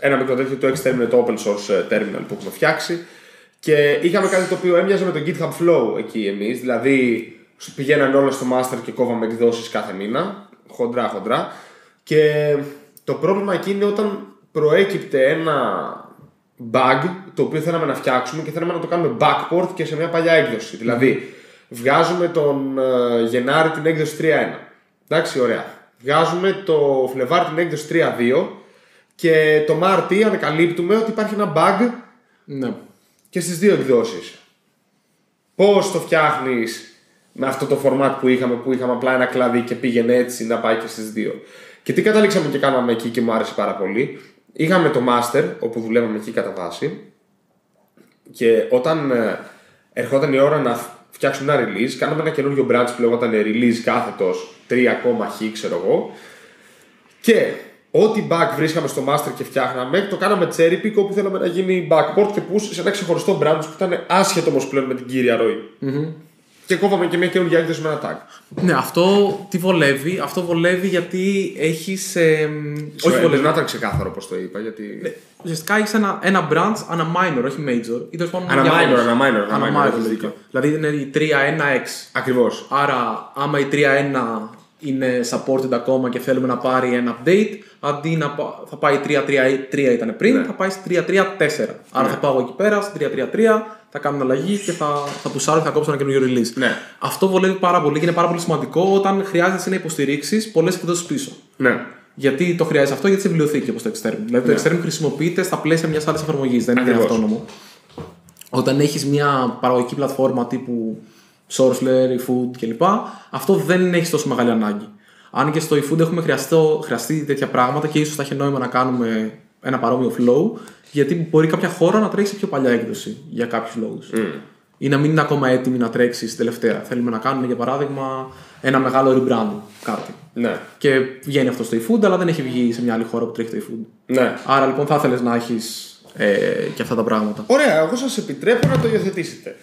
ένα μικρό τέτοιο, το Xterm είναι το open source terminal που έχουμε φτιάξει. Και είχαμε κάτι το οποίο έμοιαζε με το GitHub Flow εκεί εμείς. Δηλαδή πηγαίναν όλα στο master και κόβαμε εκδόσεις κάθε μήνα. Χοντρά, χοντρά. Και το πρόβλημα εκεί είναι όταν προέκυπτε ένα bug το οποίο θέλαμε να φτιάξουμε και θέλαμε να το κάνουμε backport και σε μια παλιά έκδοση. Mm. Δηλαδή, βγάζουμε τον uh, Γενάρη την έκδοση τρία ένα. Εντάξει, ωραία. Βγάζουμε το Φλεβάρι την έκδοση τρία δύο και το Μάρτι ανακαλύπτουμε ότι υπάρχει ένα bug ναι. και στις δύο εκδόσεις. Πώς το φτιάχνεις με αυτό το format που είχαμε, που είχαμε απλά ένα κλαδί και πήγαινε έτσι να πάει και στις δύο. Και τι καταλήξαμε και κάναμε εκεί και μου άρεσε πάρα πολύ. Είχαμε το master όπου δουλεύαμε εκεί κατά βάση και όταν ε, ερχόταν η ώρα να φτιάξουμε ένα release, κάναμε ένα καινούριο branch που λεγόταν release κάθετος τρία κόμμα χ ξέρω εγώ και ό,τι bug βρίσκαμε στο master και φτιάχναμε το κάναμε cherry pick όπου θέλαμε να γίνει backport και push σε ένα ξεχωριστό branch που ήταν άσχετο όμως πλέον με την κύρια ροή. Mm-hmm. Και κόβαμε και μια καινούργια έκδοση με ένα tag. Ναι, αυτό τι βολεύει. Αυτό βολεύει γιατί έχεις. Ε, όχι βολεύει. Να ήταν ξεκάθαρο πώς το είπα. Γιατί... Ναι, ουσιαστικά έχεις ένα, ένα branch, ένα minor, όχι major. Ή τέλος πάντων ένα minor, ένα minor. Ένα minor, minor, minor δηλαδή είναι η τρία ένα εξ. Ακριβώς. Άρα, άμα η τρία ένα είναι supported ακόμα και θέλουμε να πάρει ένα update, αντί να θα πάει τρία τρία τρία ήταν πριν, ναι. θα πάει στη τρία τρία τέσσερα. Άρα ναι. θα πάω εκεί πέρα, στη τρία τρία τρία. Θα κάνουν αλλαγή και θα, θα πουσάρω και θα κόψω ένα καινούριο release. Ναι. Αυτό βολεύει πάρα πολύ και είναι πάρα πολύ σημαντικό όταν χρειάζεται να υποστηρίξεις πολλές εκδόσεις πίσω. Ναι. Γιατί το χρειάζεται αυτό, γιατί σε βιβλιοθήκη όπως το Xterm. Δηλαδή ναι. το Xterm χρησιμοποιείται στα πλαίσια μιας άλλης εφαρμογής, δεν είναι αυτόνομο. Όταν έχεις μια παραγωγική πλατφόρμα τύπου Sourceler, eFood κλπ., αυτό δεν έχει τόσο μεγάλη ανάγκη. Αν και στο eFood έχουμε χρειαστεί τέτοια πράγματα και ίσως θα έχει νόημα να κάνουμε ένα παρόμοιο flow. Γιατί μπορεί κάποια χώρα να τρέξει πιο παλιά έκδοση για κάποιους λόγους. Mm. Ή να μην είναι ακόμα έτοιμη να τρέξει στην τελευταία. Θέλουμε να κάνουμε για παράδειγμα ένα μεγάλο rebranding κάτι. Ναι. Και βγαίνει αυτό στο eFood, αλλά δεν έχει βγει σε μια άλλη χώρα που τρέχει το eFood. Ναι. Άρα λοιπόν θα ήθελες να έχεις ε, και αυτά τα πράγματα. Ωραία, εγώ σας επιτρέπω να το υιοθετήσετε.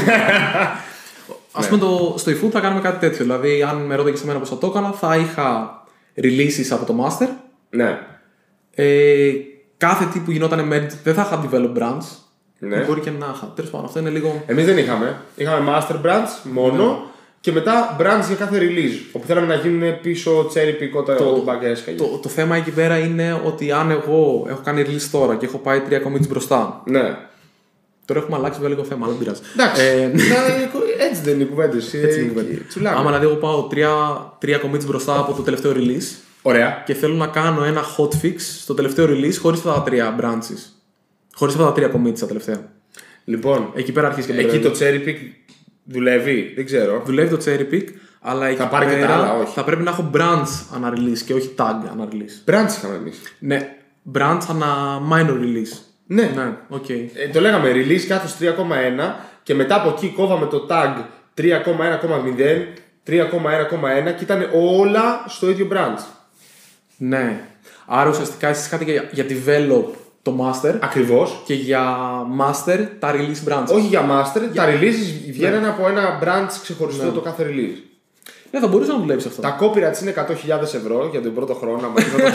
Ας πούμε το, στο eFood θα κάνουμε κάτι τέτοιο. Δηλαδή, αν με ρώταγες εμένα πώς θα το έκανα, θα είχα releases από το master. Ναι. Ε, Κάθε τι που γινόταν merge δεν θα είχα develop branch. Ναι. Μπορεί και να είχα. Τέλος πάντων, αυτό είναι λίγο. Εμείς δεν είχαμε. Είχαμε master branch μόνο ναι. και μετά branch για κάθε release. Όπου θέλαμε να γίνουν πίσω cherry pick όταν το bug έσκαγε. Το, το, το θέμα εκεί πέρα είναι ότι αν εγώ έχω κάνει release τώρα και έχω πάει τρία commits μπροστά. Ναι. Τώρα έχουμε αλλάξει βέβαια λίγο θέμα, αλλά δεν πειράζει. Εντάξει. Ε, έτσι δεν είναι οι κουβέντες. Έτσι είναι οι κουβέντες. Άμα δηλαδή εγώ πάω τρία commits μπροστά από το τελευταίο release. Ωραία. Και θέλω να κάνω ένα hotfix στο τελευταίο release χωρίς αυτά τα τρία branches. Χωρίς αυτά τα τρία commits τα τελευταία. Λοιπόν, εκεί πέρα αρχίζει και εκεί το cherry pick δουλεύει, δεν ξέρω. Δουλεύει το cherry pick, αλλά εκεί θα πάρει πέρα και τα άλλα, όχι. Θα πρέπει να έχω branch ανά release και όχι tag ανά release. Branch είχαμε εμείς. Ναι, branch ανά minor release. Ναι, ναι okay. ε, το λέγαμε release κάτω τρία κόμμα ένα και μετά από εκεί κόβαμε το tag τρία κόμμα ένα κόμμα μηδέν, τρία κόμμα ένα κόμμα ένα και ήταν όλα στο ίδιο branch. Ναι. Άρα ουσιαστικά εσείς είχατε για, για develop το master. Ακριβώς. Και για master τα release branch. Όχι για master, για... τα releases βγαίνουν ναι. από ένα branch ξεχωριστό ναι. το κάθε release. Ναι, θα μπορούσε να δουλέψει αυτό. Τα copyrights είναι εκατό χιλιάδες ευρώ για τον πρώτο χρόνο.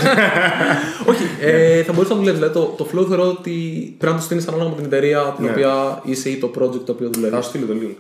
Όχι, ε, θα μπορούσε να δουλέψει. Δηλαδή, το, το flow θεωρώ ότι πρέπει να το στείλεις ανάλογα με την εταιρεία την ναι. οποία είσαι ή το project το οποίο δουλεύει. Θα σου στείλω το link.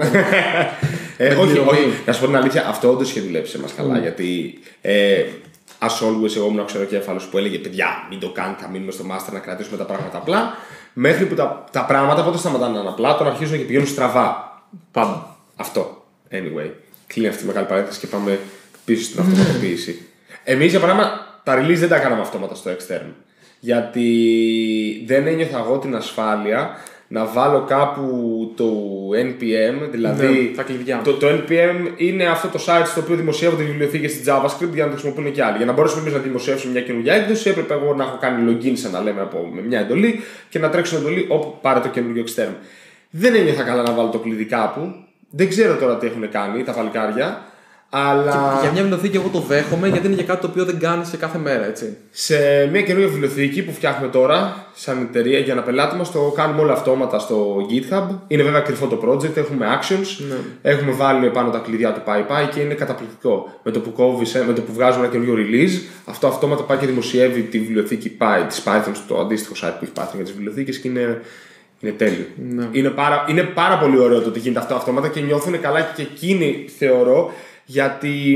ε, όχι, όχι, να σου πω την αλήθεια, αυτό όντως είχε δουλέψει σε μας καλά. Mm. Γιατί ε, as always, εγώ ήμουν ο ξεροκέφαλος που έλεγε παιδιά, μην το κάνετε, θα μείνουμε στο master να κρατήσουμε τα πράγματα απλά. Μέχρι που τα, τα πράγματα πότε σταματάνε να είναι απλά, τώρα αρχίζουν και πηγαίνουν στραβά. Πάντα. Αυτό. Anyway. Κλείνει αυτή η μεγάλη παρένθεση και πάμε πίσω στην αυτοματοποίηση. Εμείς για παράδειγμα τα release δεν τα κάναμε αυτόματα στο Xterm. Γιατί δεν ένιωθα εγώ την ασφάλεια να βάλω κάπου το εν πι εμ. Δηλαδή ναι, τα κλειδιά. Το, το εν πι εμ είναι αυτό το site στο οποίο δημοσιεύονται βιβλιοθήκες στη JavaScript για να το χρησιμοποιούν και άλλοι. Για να μπορέσουμε εμείς να δημοσιεύσουμε μια καινούργια έκδοση, έπρεπε εγώ να έχω κάνει login, σαν να λέμε, από, με μια εντολή και να τρέξω εντολή όπου πάρε το καινούργιο Xterm. Δεν ένιωθα καλά να βάλω το κλειδί κάπου. Δεν ξέρω τώρα τι έχουν κάνει τα παλικάρια, Αλλά... Και για μια βιβλιοθήκη εγώ το δέχομαι γιατί είναι για κάτι το οποίο δεν κάνεις σε κάθε μέρα, έτσι. Σε μια καινούργια βιβλιοθήκη που φτιάχνουμε τώρα, σαν εταιρεία για ένα πελάτη μας, το κάνουμε όλα αυτόματα στο GitHub. Είναι βέβαια κρυφό το project, έχουμε actions, ναι. Έχουμε βάλει πάνω τα κλειδιά του PyPy και είναι καταπληκτικό. Με το που, κόβεις, με το που βγάζουμε ένα καινούργιο release, αυτό αυτόματα πάει και δημοσιεύει τη βιβλιοθήκη Py, της Python, στο αντίστοιχο site που έχει Python για τις βιβλιοθήκες και είναι. Είναι τέλειο. Ναι. Είναι, πάρα, είναι πάρα πολύ ωραίο το ότι γίνεται αυτό αυτόματα και νιώθουν καλά και εκείνοι, θεωρώ, γιατί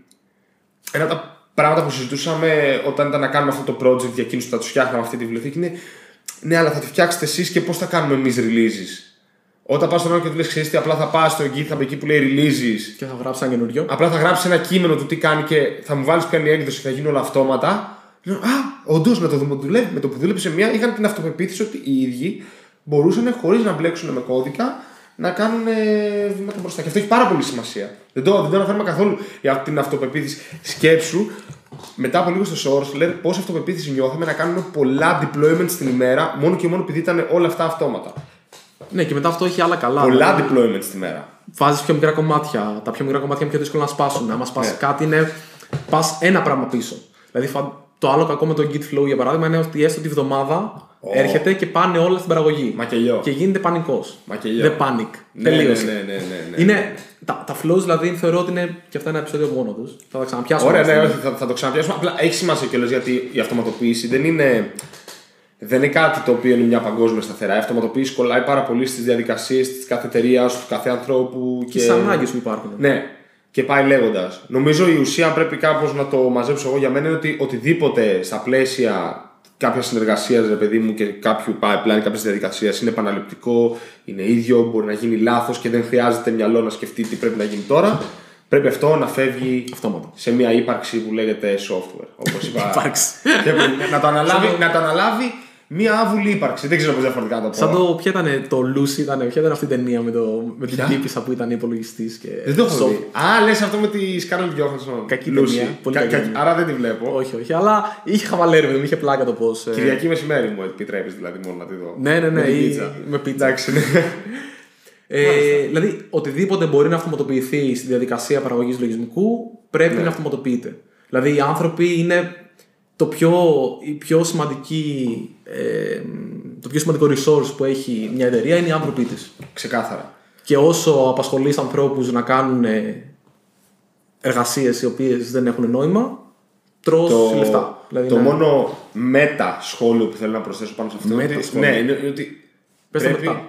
ένα από τα πράγματα που συζητούσαμε όταν ήταν να κάνουμε αυτό το project για εκείνους που θα τους φτιάχναμε αυτή τη βιβλιοθήκη είναι ναι, αλλά θα τη φτιάξετε εσείς και πώς θα κάνουμε εμείς releases. Όταν πας στον άλλο και του λες, ξέρεις τι, απλά θα πας στο GitHub εκεί που λέει releases και θα γράψεις ένα καινούριο. Απλά θα γράψεις ένα κείμενο του τι κάνει και θα μου βάλεις ποια είναι η έκδοση και θα γίνει όλα αυτόματα. Λέω, α, όντως με το, με το που δούλεψε μία είχαν την αυτοπεποίθηση ότι οι ίδιοι μπορούσαν χωρίς να μπλέξουν με κώδικα να κάνουν βήματα μπροστά. Και αυτό έχει πάρα πολύ σημασία. Δεν το, δεν το αναφέρουμε καθόλου για την αυτοπεποίθηση. Σκέψου, μετά από λίγο στο source, λέει πόση αυτοπεποίθηση νιώθαμε να κάνουμε πολλά deployments την ημέρα, μόνο και μόνο επειδή ήταν όλα αυτά αυτόματα. Ναι, και μετά αυτό έχει άλλα καλά. Πολλά δηλαδή, deployments τη μέρα. Βάζεις πιο μικρά κομμάτια. Τα πιο μικρά κομμάτια είναι πιο δύσκολο να σπάσουν. Αν σπάσει ναι. κάτι, είναι πας ένα πράγμα πίσω. Δηλαδή, το άλλο κακό με το Git Flow για παράδειγμα είναι ότι έστω τη βδομάδα. Oh. Έρχεται και πάνε όλα στην παραγωγή. Μακελιό. Και γίνεται πανικός. Μακελιό. The panic. Ναι, τελείωσε. Ναι, ναι, ναι, ναι, ναι. Είναι, τα, τα flows δηλαδή θεωρώ ότι είναι και αυτά ένα επεισόδιο μόνο τους. Θα τα ξαναπιάσουμε. Ωραία, ναι, όχι, θα, θα το ξαναπιάσουμε. Απλά έχει σημασία κιόλας γιατί η αυτοματοποίηση δεν είναι, δεν είναι κάτι το οποίο είναι μια παγκόσμια σταθερά. Η αυτοματοποίηση κολλάει πάρα πολύ στις διαδικασίες της κάθε εταιρείας, του κάθε ανθρώπου. Και στις ανάγκες που υπάρχουν. Ναι. Και πάει λέγοντας. Νομίζω η ουσία, αν πρέπει κάπως να το μαζέψω εγώ για μένα, είναι ότι οτιδήποτε στα πλαίσια κάποια συνεργασία, ρε παιδί μου, και κάποιου pipeline, κάποια διαδικασία είναι επαναληπτικό, είναι ίδιο, μπορεί να γίνει λάθος και δεν χρειάζεται μυαλό να σκεφτεί τι πρέπει να γίνει τώρα. Πρέπει αυτό να φεύγει αυτόματα σε μια ύπαρξη που λέγεται software. Όπως είπα. και να, το αναλάβει, να το αναλάβει μια άβουλη ύπαρξη. Δεν ξέρω πώς διαφορετικά να το πω. Σαν το ποια ήταν το Lucy, ήταν, ποια ήταν αυτή η ταινία με, το, με την τύπισσα που ήταν υπολογιστής. Και... Δεν το έχω δει. Α, λες αυτό με τη Scarlett Johansson. Κακή ταινία. Πολύ Κα, κακή. Άρα δεν τη βλέπω. Όχι, όχι. Αλλά είχε χαβαλέρι, δεν είχε πλάκα το πώς. Κυριακή μεσημέρι μου επιτρέπεις δηλαδή μόνο να τη δω. Ναι, ναι, ναι. Με πίτσα. Με πίτσα. Εντάξει, ναι. Ε, δηλαδή, οτιδήποτε μπορεί να αυτοματοποιηθεί στη διαδικασία παραγωγής λογισμικού πρέπει ναι. να αυτοματοποιείται. Δηλαδή, οι άνθρωποι είναι το πιο, η πιο σημαντική, ε, το πιο σημαντικό resource που έχει μια εταιρεία είναι οι άνθρωποι της. Ξεκάθαρα. Και όσο απασχολείς ανθρώπους να κάνουν εργασίες οι οποίες δεν έχουν νόημα, τρως το, λεφτά. Δηλαδή, το ναι. μόνο μετα σχόλιο που θέλω να προσθέσω πάνω σε αυτό μετα είναι, σχόλιο. ναι, είναι ότι. Πες πρέπει... το μετά.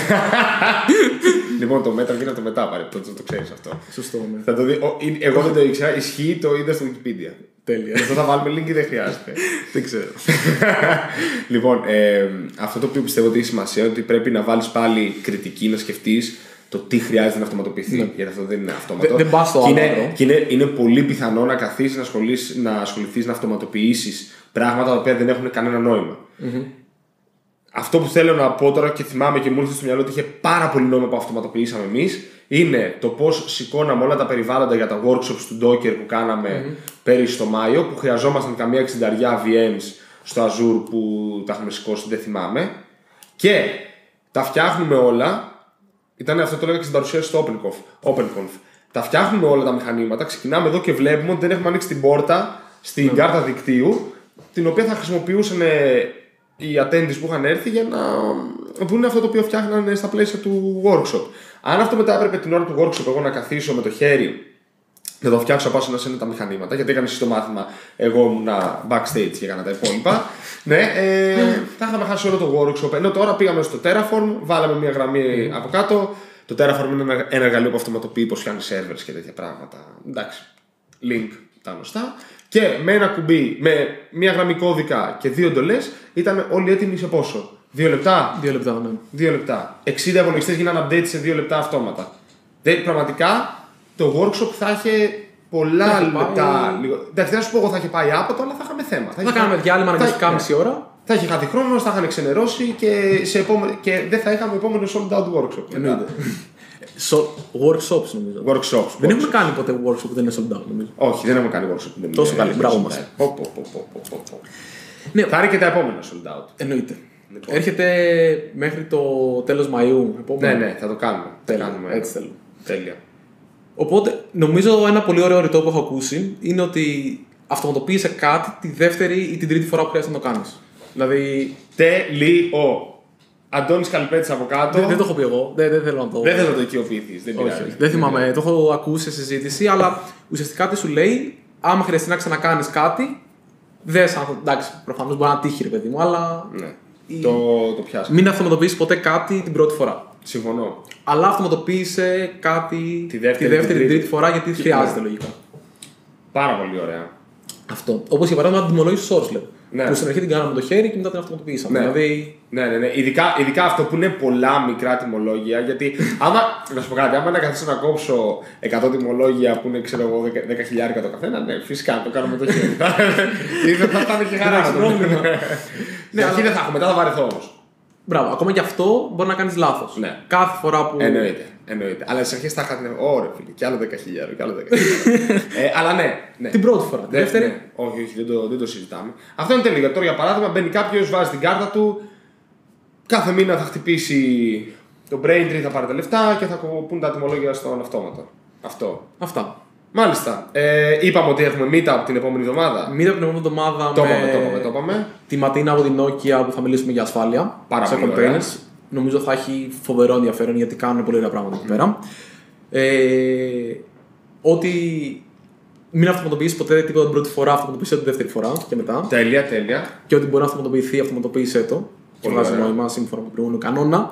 Λοιπόν, το μετα γίνεται το μετά, πάρε, το, το, το ξέρεις αυτό. Σωστό. Ναι. Θα το δει, ο, εγώ δεν το ήξερα, ισχύει, το είδα στο Wikipedia. Τέλεια. Αυτό θα βάλουμε link ή δεν χρειάζεται. Δεν ξέρω. Λοιπόν, ε, αυτό το οποίο πιστεύω ότι έχει σημασία είναι ότι πρέπει να βάλεις πάλι κριτική, να σκεφτείς το τι χρειάζεται να αυτοματοποιηθεί. Ναι. Γιατί αυτό δεν είναι αυτόματο. Δεν πας στο άλλο. Είναι, και είναι, είναι πολύ πιθανό να καθίσεις να, να ασχοληθείς να αυτοματοποιήσεις πράγματα τα οποία δεν έχουν κανένα νόημα. Mm-hmm. Αυτό που θέλω να πω τώρα και θυμάμαι και μου ήρθε στο μυαλό ότι είχε πάρα πολύ νόημα που αυτοματοποιήσαμε εμείς είναι το πώς σηκώναμε όλα τα περιβάλλοντα για τα workshops του Docker που κάναμε mm-hmm. πέρυσι το Μάιο, που χρειαζόμασταν καμία εξήντα βι εμς στο Azure που τα έχουμε σηκώσει, δεν θυμάμαι. Και τα φτιάχνουμε όλα. Ήταν αυτό το έλεγα και στην παρουσίαση στο OpenConf. OpenConf. Τα φτιάχνουμε όλα τα μηχανήματα, ξεκινάμε εδώ και βλέπουμε ότι δεν έχουμε ανοίξει την πόρτα στην mm-hmm. κάρτα δικτύου, την οποία θα χρησιμοποιούσαν οι attendees που είχαν έρθει για να δουν αυτό το οποίο φτιάχνανε στα πλαίσια του workshop. Αν αυτό μετά έπρεπε την ώρα του workshop εγώ να καθίσω με το χέρι να το φτιάξω από να τα μηχανήματα, γιατί έκανε εσύ το μάθημα, εγώ ήμουν backstage και έκανα τα υπόλοιπα. Ναι, ε, θα είχαμε χάσει όλο το workshop. Ενώ τώρα πήγαμε στο Terraform, βάλαμε μια γραμμή από κάτω. Το Terraform είναι ένα, ένα εργαλείο που αυτοματοποιεί πώς φτιάχνει servers και τέτοια πράγματα. Εντάξει, link, τα γνωστά. Και με ένα κουμπί, με μια γραμμή κώδικα και δύο εντολές, ήταν όλοι έτοιμοι σε πόσο? Δύο λεπτά. Δύο λεπτά, ναι. Δύο λεπτά. εξήντα υπολογιστές γίνανε update σε δύο λεπτά αυτόματα. Δηλαδή, πραγματικά το workshop θα είχε πολλά λεπτά. Λίγο... Εντάξει, δεν θα σου πω εγώ θα είχε πάει άπατο, αλλά θα είχαμε θέμα. Θα, θα κάναμε διάλειμμα να κάνει κάμιση ώρα. Θα είχε χάθει χρόνο, θα είχαν ξενερώσει και, σε επόμε... και δεν θα είχαμε επόμενο sold out workshop. Εννοείται. So, workshops νομίζω. Workshops. Δεν έχουμε κάνει ποτέ workshop που δεν είναι sold out νομίζω. Όχι, δεν έχουμε κάνει workshop που δεν είναι. Τόσο καλή, μπράβο μας. Ναι. Θα είναι και τα επόμενα sold out. Εννοείται. Λοιπόν. Έρχεται μέχρι το τέλος Μαΐου. Ναι, ναι, θα το κάνουμε. Τέλεια. κάνουμε. Έτσι θέλω. Τέλεια. Οπότε, νομίζω ένα πολύ ωραίο ρητό που έχω ακούσει είναι ότι αυτοματοποίησε κάτι τη δεύτερη ή την τρίτη φορά που χρειάζεται να το κάνεις. Δηλαδή. Τελείω. Αντώνης Καλυπέτης από κάτω. Δεν, δεν το έχω πει εγώ. Δεν, δεν θέλω να το. Δεν θέλω να το οικειοποιηθείς. Δεν πειράζει. Όχι, δεν θυμάμαι. Το έχω ακούσει σε συζήτηση, αλλά ουσιαστικά τι σου λέει, άμα χρειαστεί να ξανακάνεις κάτι, δες αν. Εντάξει, προφανώς μπορεί να τύχει, ρε παιδί μου, αλλά. Ναι. Η... Το, το πιάσαμε. Μην αυτοματοποιήσεις ποτέ κάτι την πρώτη φορά. Συμφωνώ. Αλλά αυτοματοποίησε κάτι Τη δεύτερη, τη δεύτερη την την τρίτη. τρίτη φορά γιατί χρειάζεται Ναι. λογικά. Πάρα πολύ ωραία. Αυτό. Όπως για παράδειγμα την τιμολόγηση του Source. Ναι. Που στην αρχή την κάναμε με το χέρι και μετά την αυτοματοποιήσαμε. Ναι. Δηλαδή. Ναι, ναι, ναι. Ειδικά, ειδικά αυτό που είναι πολλά μικρά τιμολόγια. Γιατί άμα. Να σου πω κάτι, άμα να καθίσω να κόψω εκατό τιμολόγια που είναι ξέρω εγώ δέκα χιλιάρικα το καθένα, ναι, φυσικά το κάνω με το χέρι. Δεν θα φτάνει και χαρά. πρόβλημα. Ναι, αρχή δεν θα έχω, μετά θα βαρεθώ όμως. Μπράβο, ακόμα και αυτό μπορεί να κάνεις λάθος. Ναι. Κάθε φορά που. Εννοείται, εννοείται. Αλλά στις αρχές θα είχα την. Ωραία, φίλε, και άλλο δέκα χιλιάρικα, και άλλο δέκα χιλιάρικα. ε, αλλά ναι, ναι. Την πρώτη φορά. Την Ναι, δεύτερη. ναι. Όχι, όχι, δεν το, δεν το συζητάμε. Αυτό είναι τέλειο. Τώρα για παράδειγμα μπαίνει κάποιο, βάζει την κάρτα του, κάθε μήνα θα χτυπήσει το Braintree, θα πάρει τα λεφτά και θα κοπούν τα τιμολόγια στον αυτόματο. Αυτό. Αυτά. Μάλιστα. Ε, είπαμε ότι έχουμε meetup την επόμενη εβδομάδα. Μήπως την επόμενη εβδομάδα Το με είπαμε, το είπαμε, το είπαμε. τη Ματίνα από την Nokia που θα μιλήσουμε για ασφάλεια. Πάρα σε πολύ containers. ωραία. Νομίζω θα έχει φοβερό ενδιαφέρον γιατί κάνουν πολύ ωραία πράγματα εκεί πέρα. Ε, ότι μην αυτοματοποιήσει ποτέ τίποτα την πρώτη φορά, αυτοματοποιήσει την δεύτερη φορά και μετά. Τέλεια, τέλεια. Και ότι μπορεί να αυτοματοποιηθεί, αυτοματοποίησέ το. Και Πολύ βγάζει ωραία. νόημα σύμφωνα με τον προηγούμενο κανόνα.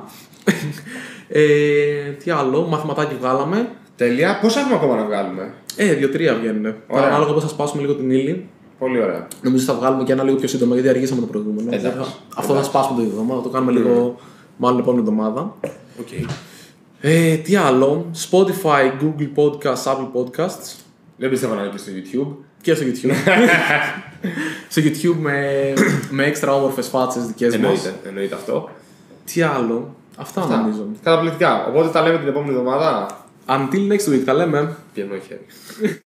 ε, τι άλλο, μαθηματάκι βγάλαμε. Τέλεια. Πόσα έχουμε ακόμα να βγάλουμε? Ε, δύο-τρία βγαίνουν. Ωραία. Ανάλογα πώς θα σπάσουμε λίγο την ύλη. Πολύ ωραία. Νομίζω θα βγάλουμε και ένα λίγο πιο σύντομα γιατί αργήσαμε το προηγούμενο. Εντάξει. Αυτό θα σπάσουμε το εβδομάδα, θα το κάνουμε λίγο μάλλον την επόμενη εβδομάδα. Okay. Ε, τι άλλο, Spotify, Google Podcasts, Apple Podcasts Δεν πιστεύω να είναι και στο YouTube. και στο YouTube. Στο YouTube με, με έξτρα όμορφες φάτσες δικές μας. Εννοείται, εννοείται αυτό. Τι άλλο, αυτά, Αυτά. νομίζω. Καταπληκτικά. Οπότε τα λέμε την επόμενη εβδομάδα. Until next week, τα λέμε. Πιένω χέρι.